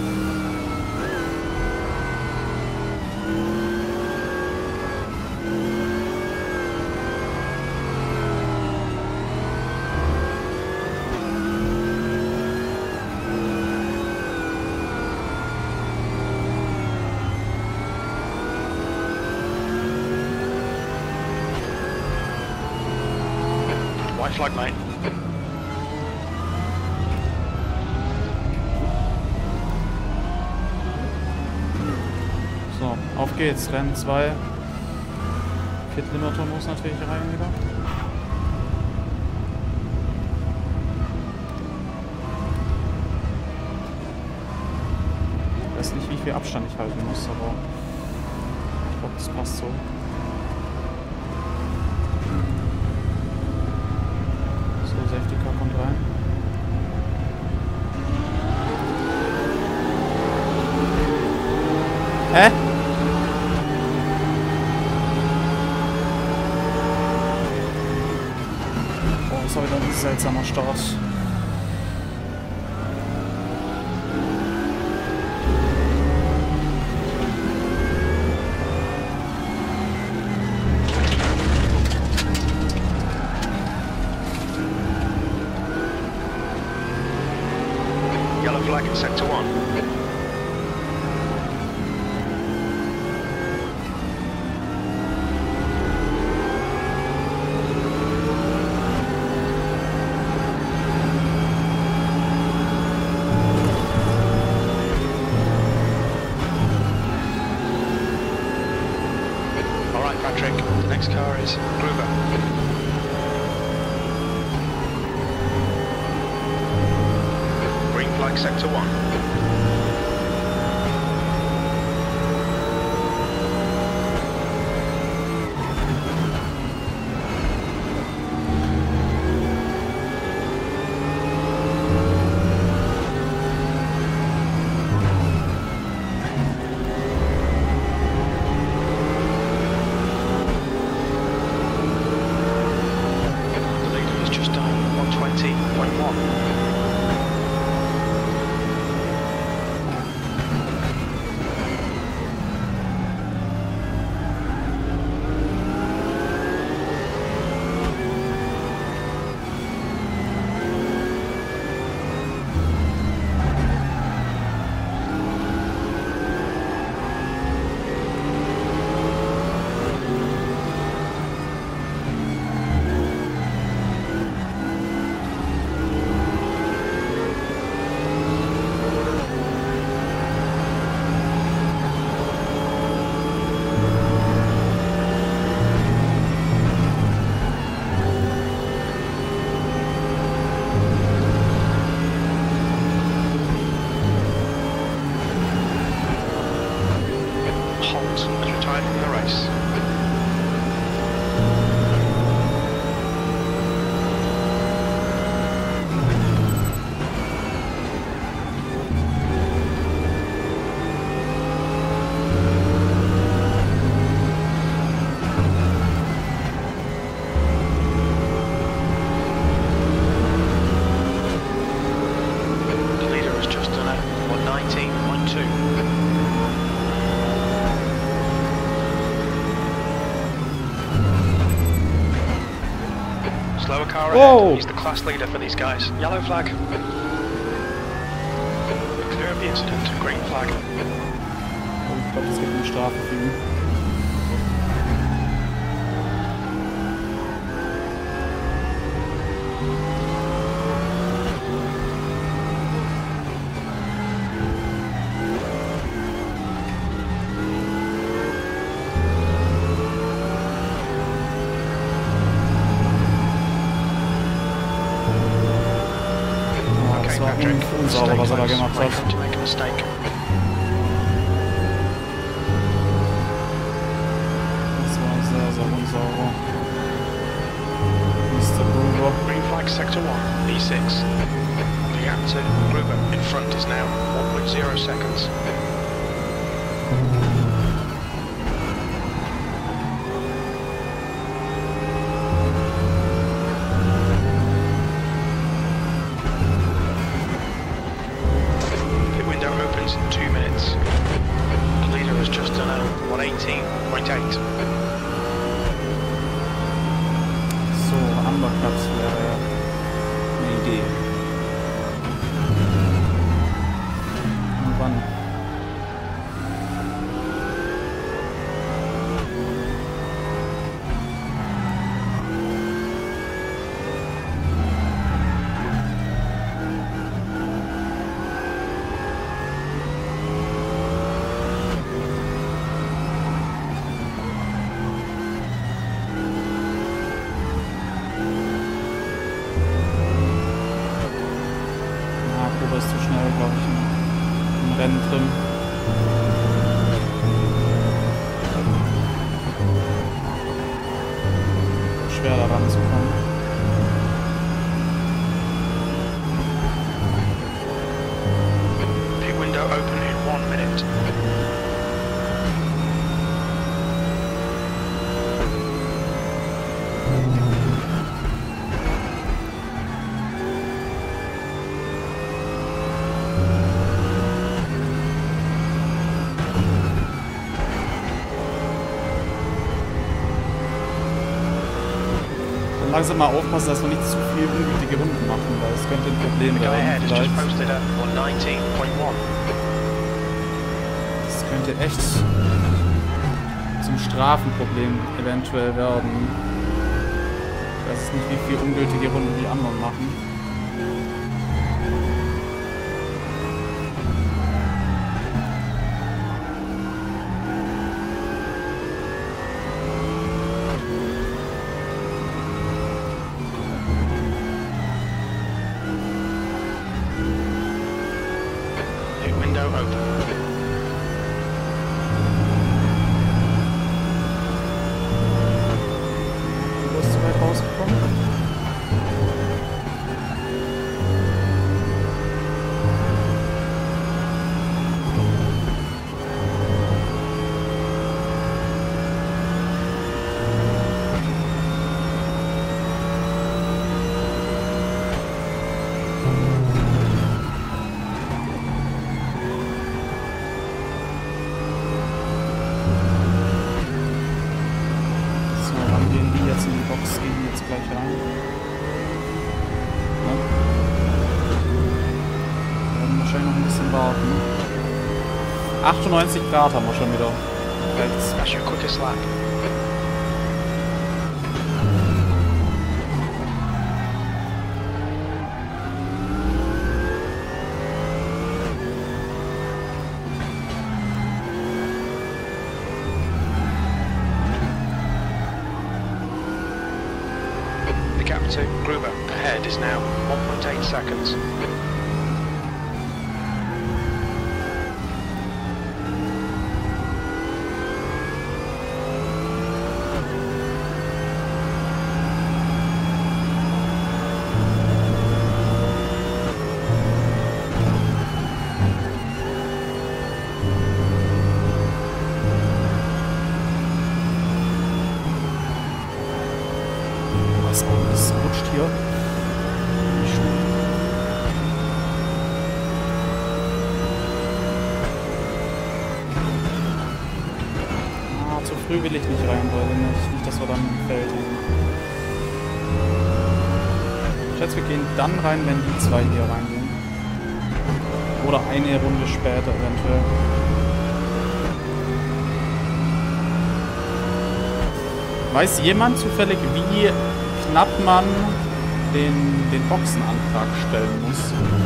White flag, mate. So, auf geht's. Rennen 2. Kit Limiter muss natürlich rein wieder. Ich weiß nicht, wie viel Abstand ich halten muss, aber ich glaube, das passt so. Safety Car kommt rein. Hä? Oh, das war wieder ein seltsamer Start. Yellow flag in sector 1. Alright, Patrick, the next car is Gruber. Flag sector 1. The leader is just done 120.1. Retired from the race. The leader has just done a 119.2. Slower car ahead. He's the class leader for these guys. Yellow flag. Clear of the incident. Green flag. Ich glaube, es gibt eine Strafe für ihn. Das war unsauber, was er da gemacht hat. Das war sehr, sehr unsauber. Mr. Gruber. Sector 1, V6. The gap to Gruber in front is now 1.0 seconds. Pit window opens in 2 minutes. The leader has just done a 118.8. So, Undercut wäre eine Idee. Und wann? Ist zu schnell, glaube ich, im Rennen drin. Schwer da ranzukommen. Pit window open in 1 minute. Langsam mal aufpassen, dass wir nicht zu viel ungültige Runden machen, weil es könnte ein Problem The guy werden. ahead has just posted a 119.1. Das könnte echt zum Strafenproblem eventuell werden. Ich weiß nicht, wie viel ungültige Runden die anderen machen. Window open. Du bist zu weit rausgekommen. In die Box gehen jetzt gleich rein. Ja. Wir werden wahrscheinlich noch ein bisschen warten. 98 Grad haben wir schon wieder. Rechts. That's your quickest lap. The gap to Gruber ahead is now 1.8 seconds. Das rutscht hier. Nicht schön. Zu früh will ich nicht rein, Leute. Nicht, dass wir dann im Feld hängen. Ich schätze, wir gehen dann rein, wenn die zwei hier reingehen. Oder eine Runde später eventuell. Weiß jemand zufällig, wie knapp man den Boxenantrag stellen muss?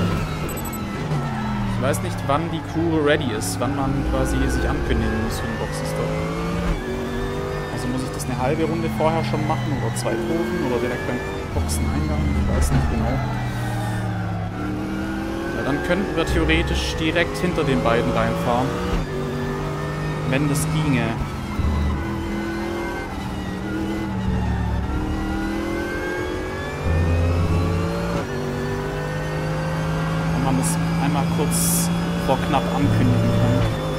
Ich weiß nicht, wann die Crew ready ist, wann man quasi sich ankündigen muss für den Boxenstopp. Also muss ich das eine halbe Runde vorher schon machen oder 2 Proben oder direkt beim Boxeneingang? Ich weiß nicht genau. Ja, dann könnten wir theoretisch direkt hinter den beiden reinfahren. Wenn das ginge. man das einmal kurz vor knapp ankündigen kann.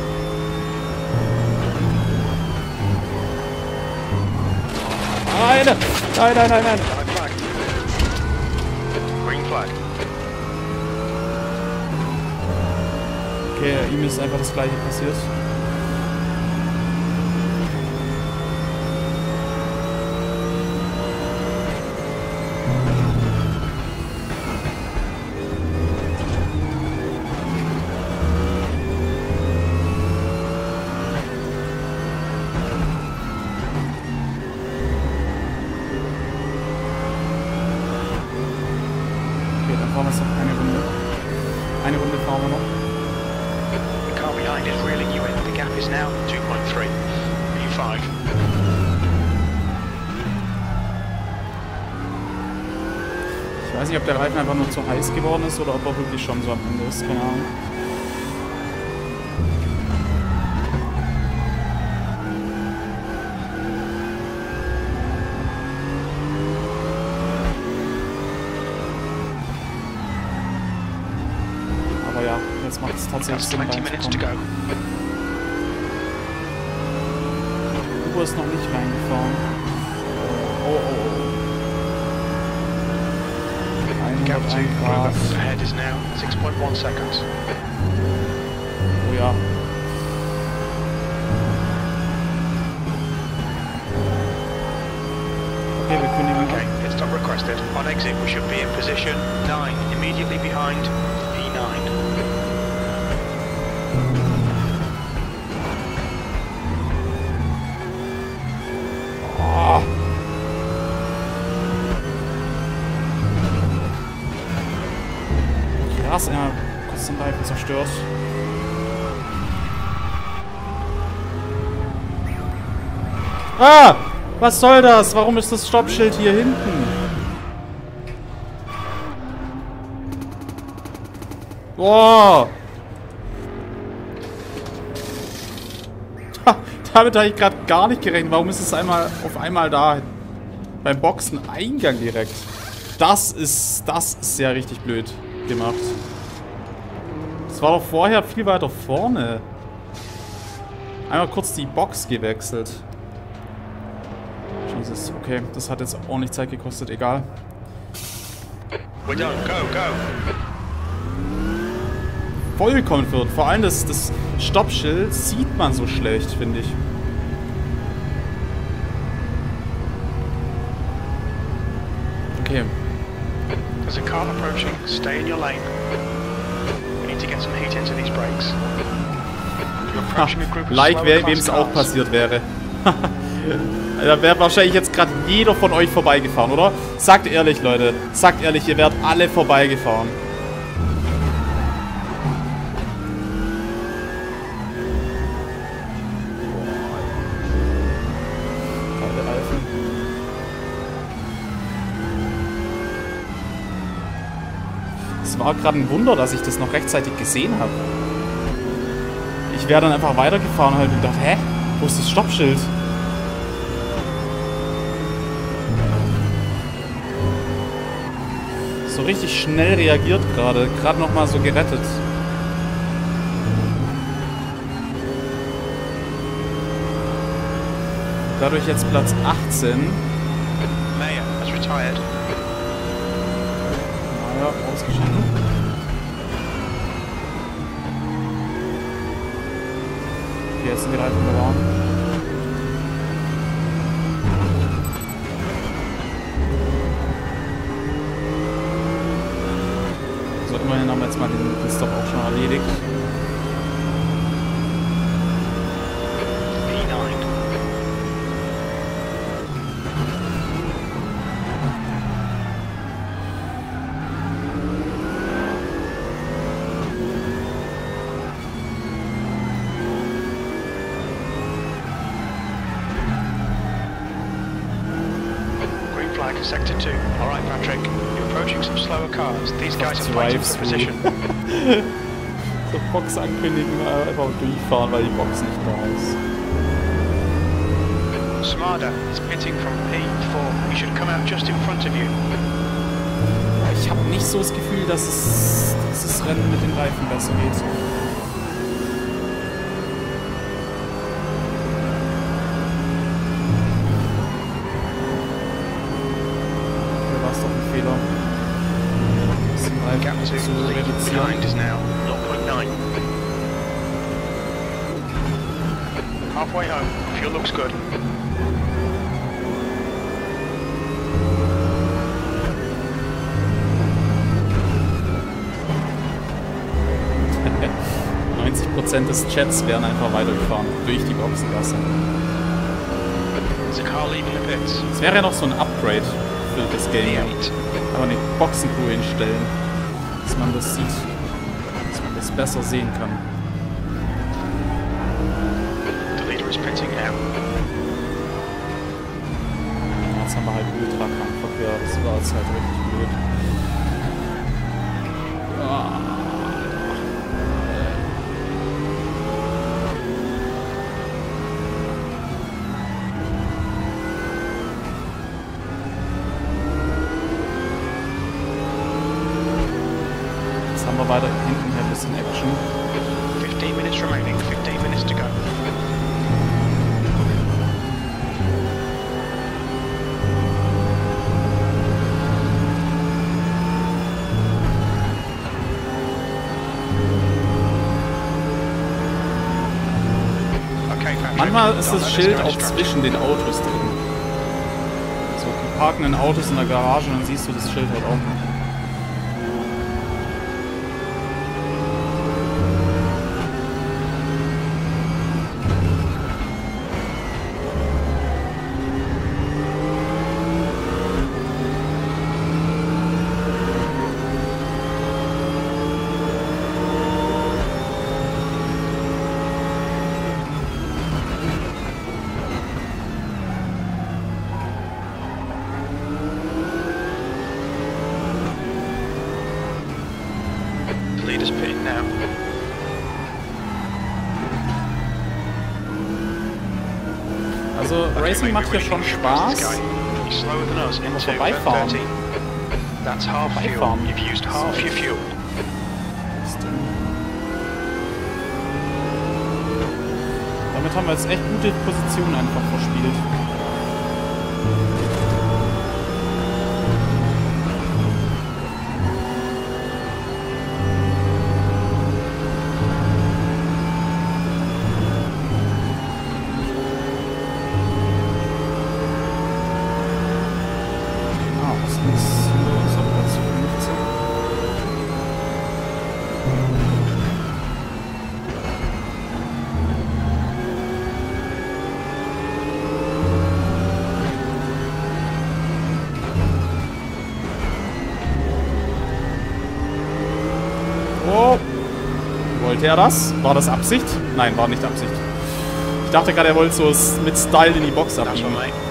Nein! Nein, nein, nein, nein! Green flag. Okay, ihm ist einfach das gleiche passiert. Fahren wir noch eine Runde. Eine Runde fahren wir noch. The car behind is reeling you in. The gap is now 2.3. P5. Ich weiß nicht, ob der Reifen einfach nur zu heiß geworden ist oder ob er wirklich schon so am Ende ist. Keine Ahnung. Ja, jetzt macht es tatsächlich Sinn, reinzukommen. Uber ist noch nicht reingefahren. Oh, oh, oh. 101 Grad. Ahead is now 6.1 seconds. Oh ja. Okay, wir kündigen. Okay, pit stop requested. On exit we should be in position 9, immediately behind P9. Krass, er kurz den Reifen zerstört. Ah! Was soll das? Warum ist das Stoppschild hier hinten? Boah! Damit habe ich gerade gar nicht gerechnet. Warum ist es auf einmal da? Beim Boxeneingang direkt. Das ist ja richtig blöd gemacht. Das war doch vorher viel weiter vorne. Einmal kurz die Box gewechselt. Jesus, okay, das hat jetzt auch nicht Zeit gekostet, egal. We're done, go, go! Vollkommen verwirrt. Vor allem das Stoppschild sieht man so schlecht, finde ich. Okay. There's a car approaching. Stay in your lane. We need to get some heat into these brakes. You're approaching a group of Like, slower wem es class auch cars. passiert wäre. Da wäre wahrscheinlich jetzt gerade jeder von euch vorbeigefahren, oder? Sagt ehrlich, Leute. Sagt ehrlich, ihr werdet alle vorbeigefahren. Kalte Reifen. Es war gerade ein Wunder, dass ich das noch rechtzeitig gesehen habe. Ich wäre dann einfach weitergefahren halt und dachte, hä? Wo ist das Stoppschild? So richtig schnell reagiert gerade. Gerade nochmal so gerettet. Dadurch jetzt Platz 18. Mayor has retired. Naja, ausgeschieden. Okay, jetzt sind die Reifen bewahren. So, immerhin haben wir jetzt mal den Stop auch schon erledigt. P9. Green flag, sector 2. All right, Patrick. You're approaching some slower cars. These guys are fighting for position. So Box ankündigen, einfach durchfahren, weil die Box nicht da ist. Smada is pitting from P4. He should come out just in front of you. ich habe nicht so das Gefühl, dass das Rennen mit den Reifen besser geht. Hier war es doch ein Fehler. Den Reifen zu reduzieren. Halfway home, fuel looks good. Prozent des Chats wären einfach weitergefahren durch die Boxengasse. Es wäre ja noch so ein Upgrade für das Game. Kann man die Boxencrew hinstellen, dass man das sieht, dass man das besser sehen kann. Jetzt haben wir halt Ultra-Krankverkehr, das war jetzt halt richtig blöd. Haben wir weiter hinten hier ein bisschen Action. 15 minutes remaining, 15 minutes to go. Manchmal ist das Schild auch zwischen den Autos drin. So, die parkenden Autos in der Garage, dann siehst du das Schild halt auch nicht. Also Racing macht hier schon Spaß. Aber vorbeifahren. Vorbeifahren. Damit haben wir jetzt echt gute Positionen einfach verspielt. Wollte er das? War das Absicht? Nein, war nicht Absicht. Ich dachte gerade, er wollte so mit Style in die Box abbiegen.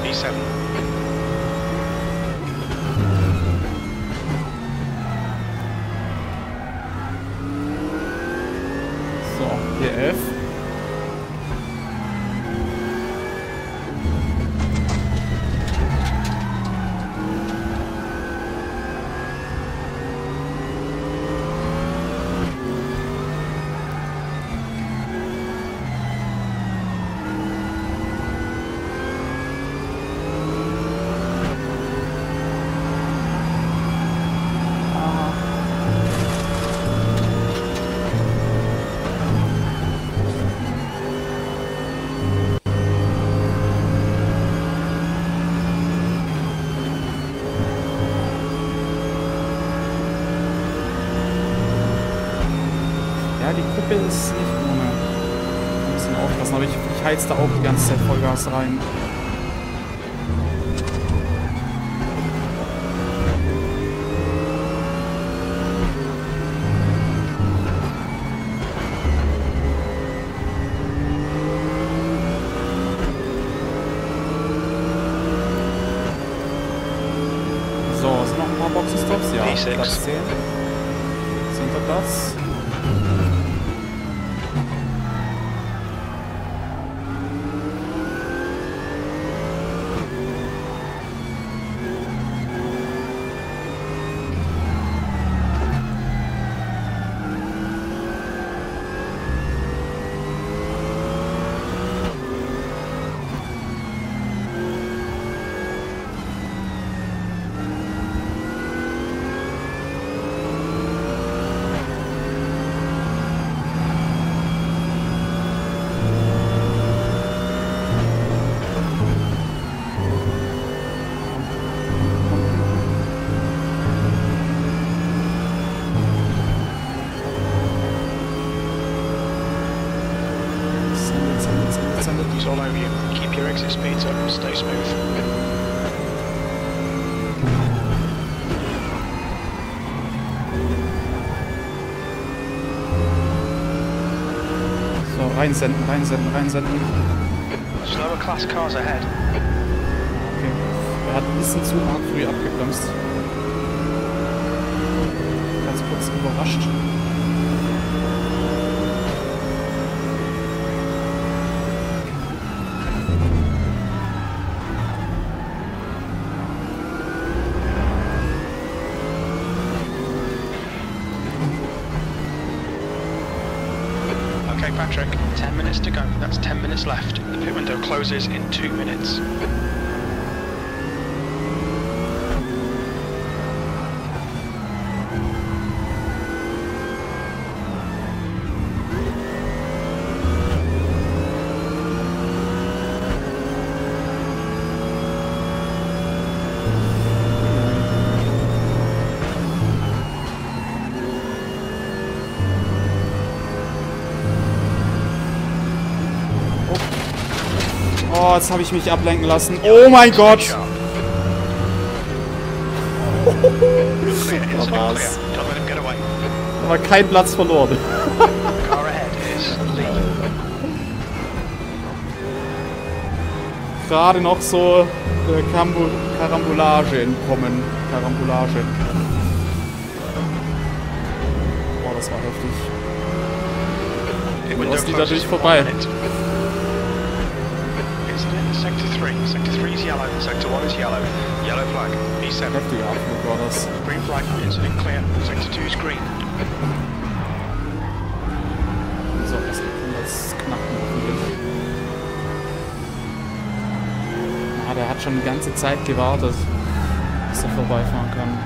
So, P11. Ja, die Kuppe ist nicht ohne. Ein bisschen aufpassen, aber ich heiz da auch die ganze Zeit Vollgas rein. So, sind noch ein paar Boxenstops? Ja, Platz 10. 10. Platz. It's all over you. Keep your exit speeds up and stay smooth. So, reinsenden, reinsenden, reinsenden. Slower class cars ahead. Okay. Er hat ein bisschen zu arg früh abgebremst. Ganz kurz überrascht. Okay, Patrick, 10 minutes to go. That's 10 minutes left. The pit window closes in 2 minutes. Oh, jetzt habe ich mich ablenken lassen. Oh mein Gott! Da war's. Aber kein Platz verloren. Gerade noch so Karambolage entkommen. Karambolage. Boah, das war heftig. Du hast die dadurch vorbei. Sector 3. Sector 3 is yellow. Sector 1 is yellow. Yellow flag. E7. Heftiger Abflug war das. Green flag. Incident clear. Sector 2 is green. So, das knacken hoffentlich. Ah, der hat schon die ganze Zeit gewartet, bis er vorbeifahren kann.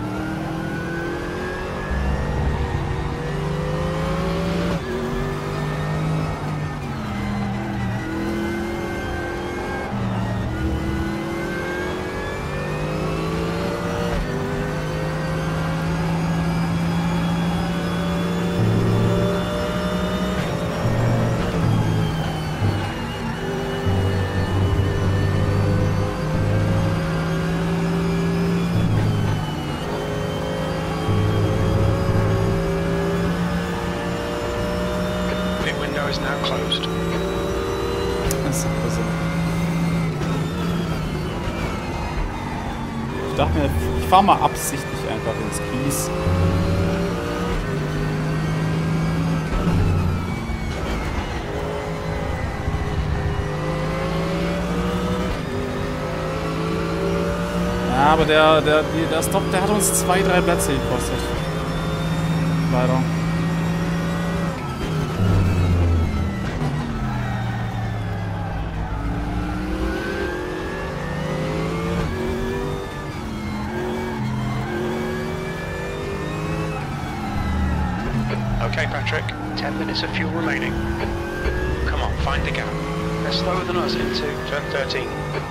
Is now closed. Ich dachte mir, ich fahre mal absichtlich einfach ins Kies. Ja, aber der Stop, der hat uns 2-3 Plätze gekostet. Leider. Okay, Patrick, 10 minutes of fuel remaining. Come on, find the gap. They're slower than us into turn 13.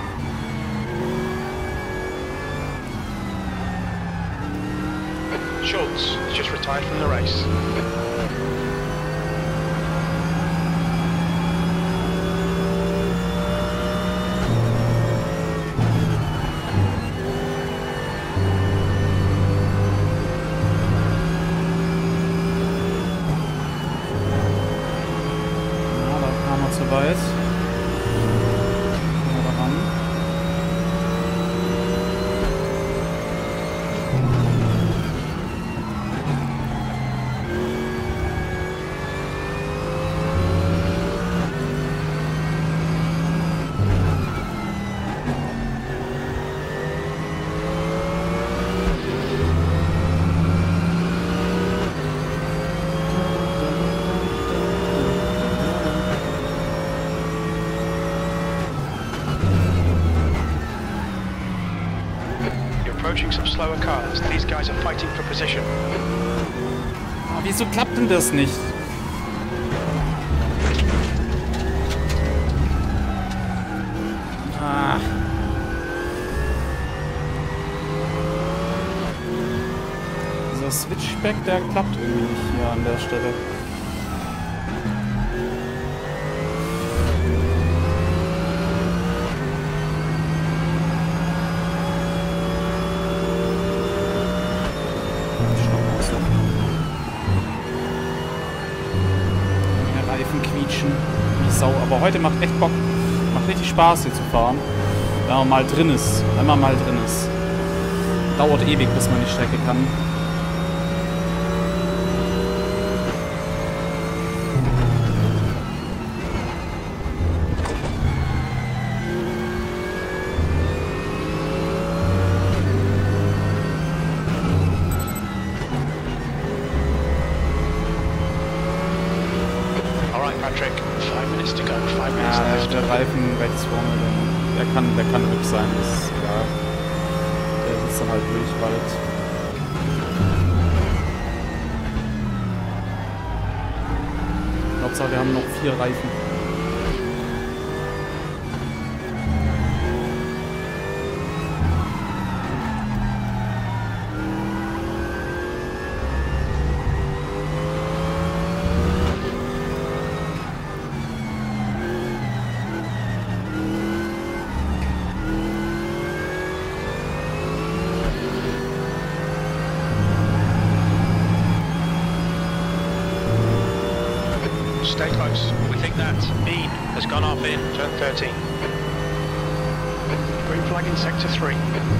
Schultz has just retired from the race. Weit. Ran. Approaching some slower cars. These guys are fighting for position. Oh, wieso klappt denn das nicht? Ah. Dieser Switchback, der klappt irgendwie nicht hier an der Stelle. Reifen quietschen. Wie Sau. Aber heute macht echt Bock. Macht richtig Spaß hier zu fahren. Wenn man mal drin ist. Wenn man mal drin ist. Dauert ewig, bis man die Strecke kann. Patrick, 5 minutes to go, 5 minutes left. Der Reifen rechts vorne, der kann weg sein, das ist egal. Der sitzt dann halt durch bald. Hauptsache wir haben noch 4 Reifen. Stay close. We think that Bean has gone off in turn 13. Green flag in sector 3.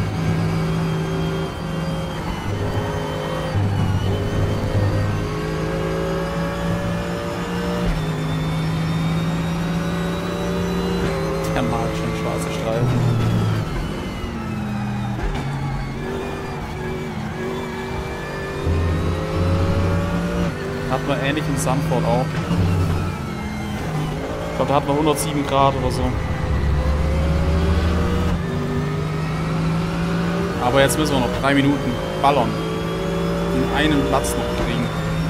Der mag schon schwarze Streifen. Hat man ähnlich in Sanford auch. Ich glaube, da hatten wir 107 Grad oder so. Aber jetzt müssen wir noch 3 Minuten ballern. Den einen Platz noch kriegen.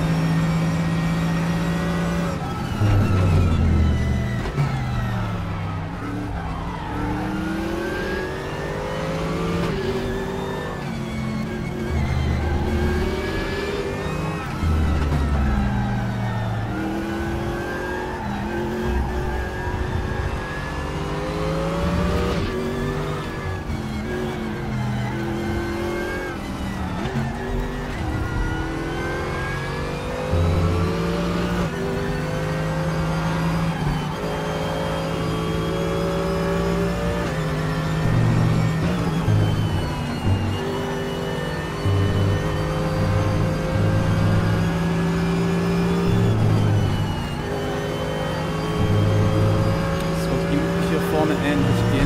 Ähnlich gehen.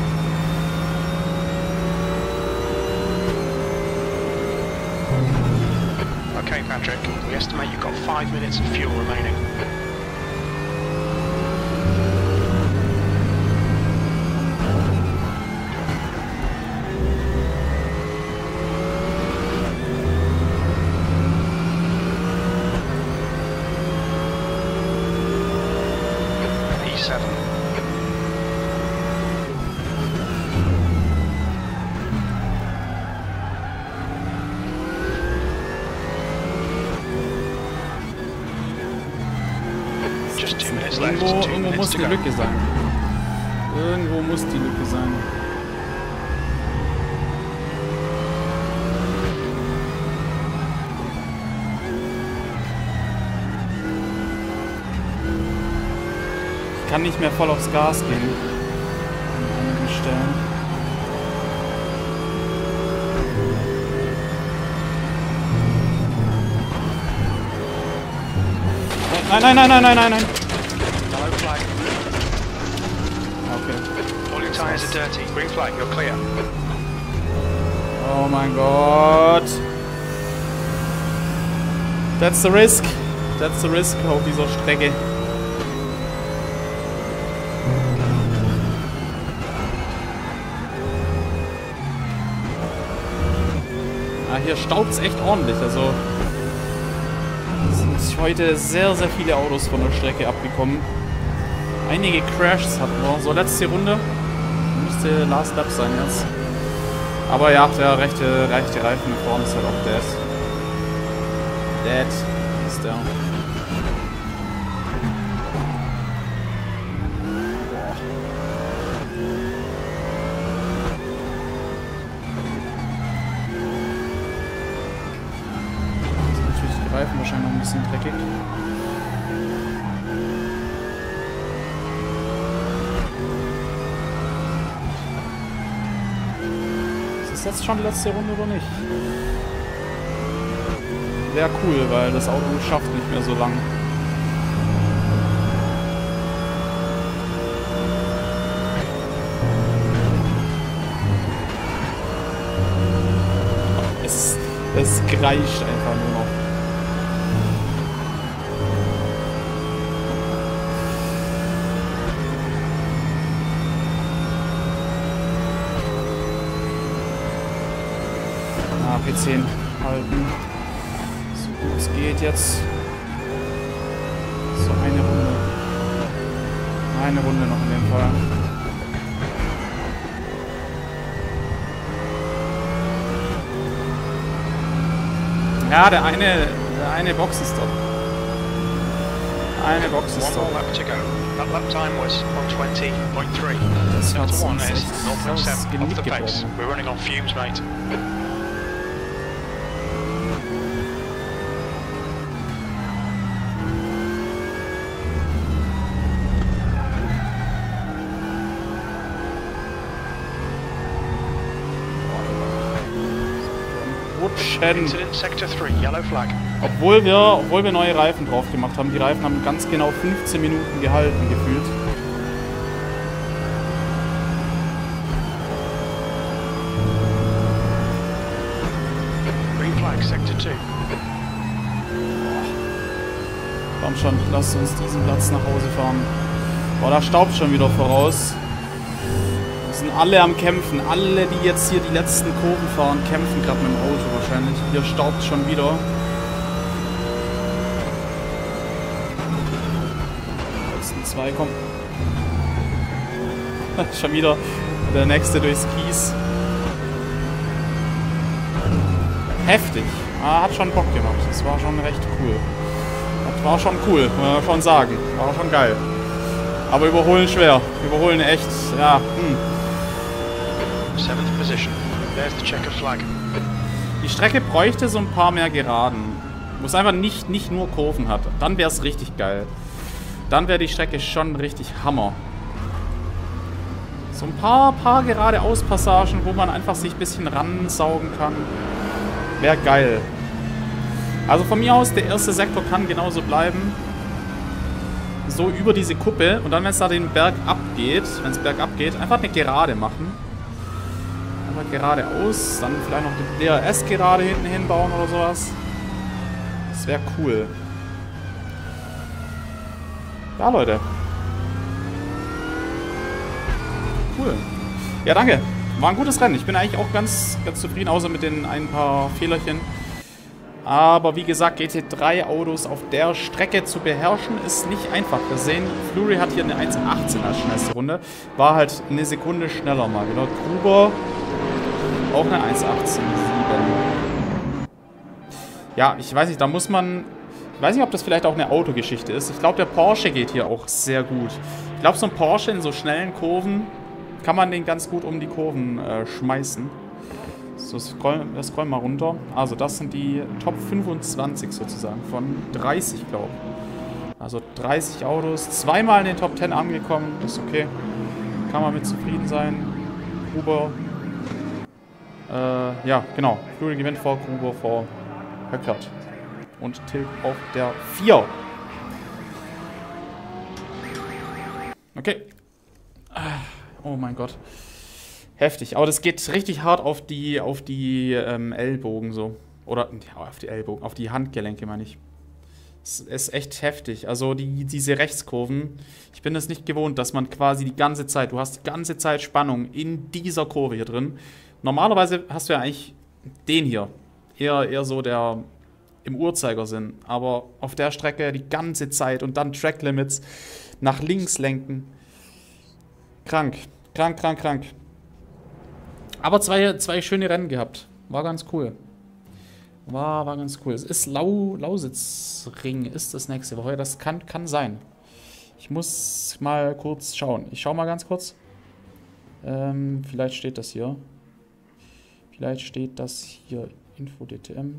Okay, Patrick, we estimate you've got 5 minutes of fuel remaining. E7. Irgendwo muss die Lücke sein. Irgendwo muss die Lücke sein. Ich kann nicht mehr voll aufs Gas gehen. An einigen Stellen. Nein. All your tires are dirty. Green flag, you're clear. Oh mein Gott. That's the risk. That's the risk auf dieser Strecke. Ah, hier staubt es echt ordentlich. Also sind heute sehr, sehr viele Autos von der Strecke abgekommen. Einige Crashs hatten wir. So, letzte Runde. Müsste Last Lap sein jetzt. Aber ja, der rechte Reifen vorne ist halt auch dead. Dead ist der. Jetzt sind natürlich die Reifen wahrscheinlich noch ein bisschen dreckig. jetzt schon die letzte Runde oder nicht? Wäre cool, weil das Auto schafft nicht mehr so lang. Es kreischt einfach nur noch. P10 halten. So gut es geht jetzt. So, eine Runde. Eine Runde noch in dem Fall. Ja, der eine Boxenstopp. Eine Boxenstopp. Das hat uns echt das Genick gebrochen. We're running on fumes, mate. Obwohl wir neue Reifen drauf gemacht haben. Die Reifen haben ganz genau 15 Minuten gehalten, gefühlt. Komm schon, lasst uns diesen Platz nach Hause fahren. Boah, da staubt schon wieder voraus. Sind alle am Kämpfen. Alle, die jetzt hier die letzten Kurven fahren, kämpfen gerade mit dem Auto wahrscheinlich. Hier staubt schon wieder. Letzten zwei, komm. Schon wieder der nächste durchs Kies. Heftig. Hat schon Bock gemacht. Das war schon recht cool. Das war schon cool, muss man schon sagen. War schon geil. Aber überholen schwer. Überholen echt, ja, Die Strecke bräuchte so ein paar mehr Geraden. Wo es einfach nicht nur Kurven hat. Dann wäre es richtig geil. Dann wäre die Strecke schon richtig Hammer. So ein paar geradeaus-Passagen, wo man einfach sich ein bisschen ransaugen kann. Wäre geil. Also von mir aus, der erste Sektor kann genauso bleiben. So über diese Kuppe. Und dann, wenn es da den Berg abgeht, einfach eine Gerade machen. Einfach geradeaus. Dann vielleicht noch die DRS-Gerade hinten hinbauen oder sowas. Das wäre cool. Ja, Leute. Cool. Ja, danke. War ein gutes Rennen. Ich bin eigentlich auch ganz zufrieden, außer mit den ein paar Fehlerchen. Aber wie gesagt, GT3-Autos auf der Strecke zu beherrschen, ist nicht einfach. Wir sehen, Fleury hat hier eine 1.18 als schnellste Runde. War halt eine Sekunde schneller mal wieder. Gruber auch eine 1.18.7. Ja, ich weiß nicht, da muss man... Ich weiß nicht, ob das vielleicht auch eine Autogeschichte ist. Ich glaube, der Porsche geht hier auch sehr gut. Ich glaube, so ein Porsche in so schnellen Kurven kann man den ganz gut um die Kurven schmeißen. So, scrollen mal runter. Also das sind die Top 25 sozusagen von 30, glaube ich. Also 30 Autos, zweimal in den Top 10 angekommen. Das ist okay. Kann man mit zufrieden sein. Gruber. Ja, genau. Fleury gewinnt vor Gruber, vor Höckert. Und Tilk auf der 4. Okay. Oh mein Gott. Heftig. Aber das geht richtig hart auf die Ellbogen so. Oder ja, auf die Ellbogen, auf die Handgelenke meine ich. Es ist echt heftig. Also diese Rechtskurven, ich bin es nicht gewohnt, dass man quasi die ganze Zeit, du hast die ganze Zeit Spannung in dieser Kurve hier drin. Normalerweise hast du ja eigentlich den hier. Eher so der im Uhrzeigersinn. Aber auf der Strecke die ganze Zeit und dann Track Limits nach links lenken. Krank. Krank. Aber zwei schöne Rennen gehabt. War ganz cool. War ganz cool. Es ist Lausitzring ist das nächste Woche. Das kann sein. Ich muss mal kurz schauen. Ich schaue mal ganz kurz. Vielleicht steht das hier. Info DTM.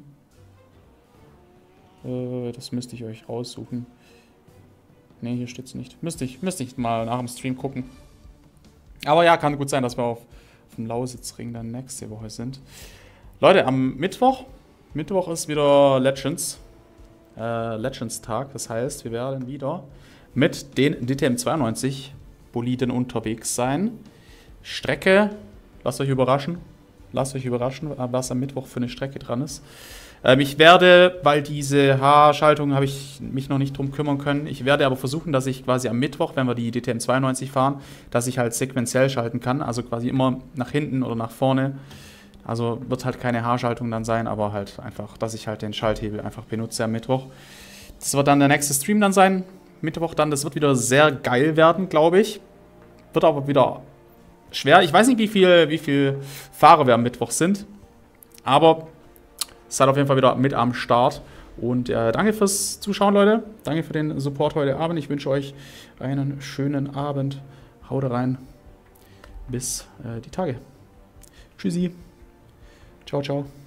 Das müsste ich euch raussuchen. Ne, hier steht es nicht. Müsste ich mal nach dem Stream gucken. Aber ja, kann gut sein, dass wir auf dem Lausitzring dann nächste Woche sind. Leute, am Mittwoch ist wieder Legends Tag. Das heißt, wir werden wieder mit den DTM 92 Boliden unterwegs sein. Strecke, lasst euch überraschen, was am Mittwoch für eine Strecke dran ist. Ich werde, weil diese H-Schaltung habe ich mich noch nicht drum kümmern können, ich werde aber versuchen, dass ich quasi am Mittwoch, wenn wir die DTM 92 fahren, dass ich halt sequenziell schalten kann, also quasi immer nach hinten oder nach vorne. Also wird halt keine H-Schaltung dann sein, aber halt einfach, dass ich halt den Schalthebel einfach benutze am Mittwoch. Das wird dann der nächste Stream dann sein, Mittwoch dann, das wird wieder sehr geil werden, glaube ich. Wird aber wieder schwer. Ich weiß nicht, wie viel Fahrer wir am Mittwoch sind, aber seid auf jeden Fall wieder mit am Start. Und danke fürs Zuschauen, Leute. Danke für den Support heute Abend. Ich wünsche euch einen schönen Abend. Haut rein. Bis die Tage. Tschüssi. Ciao, ciao.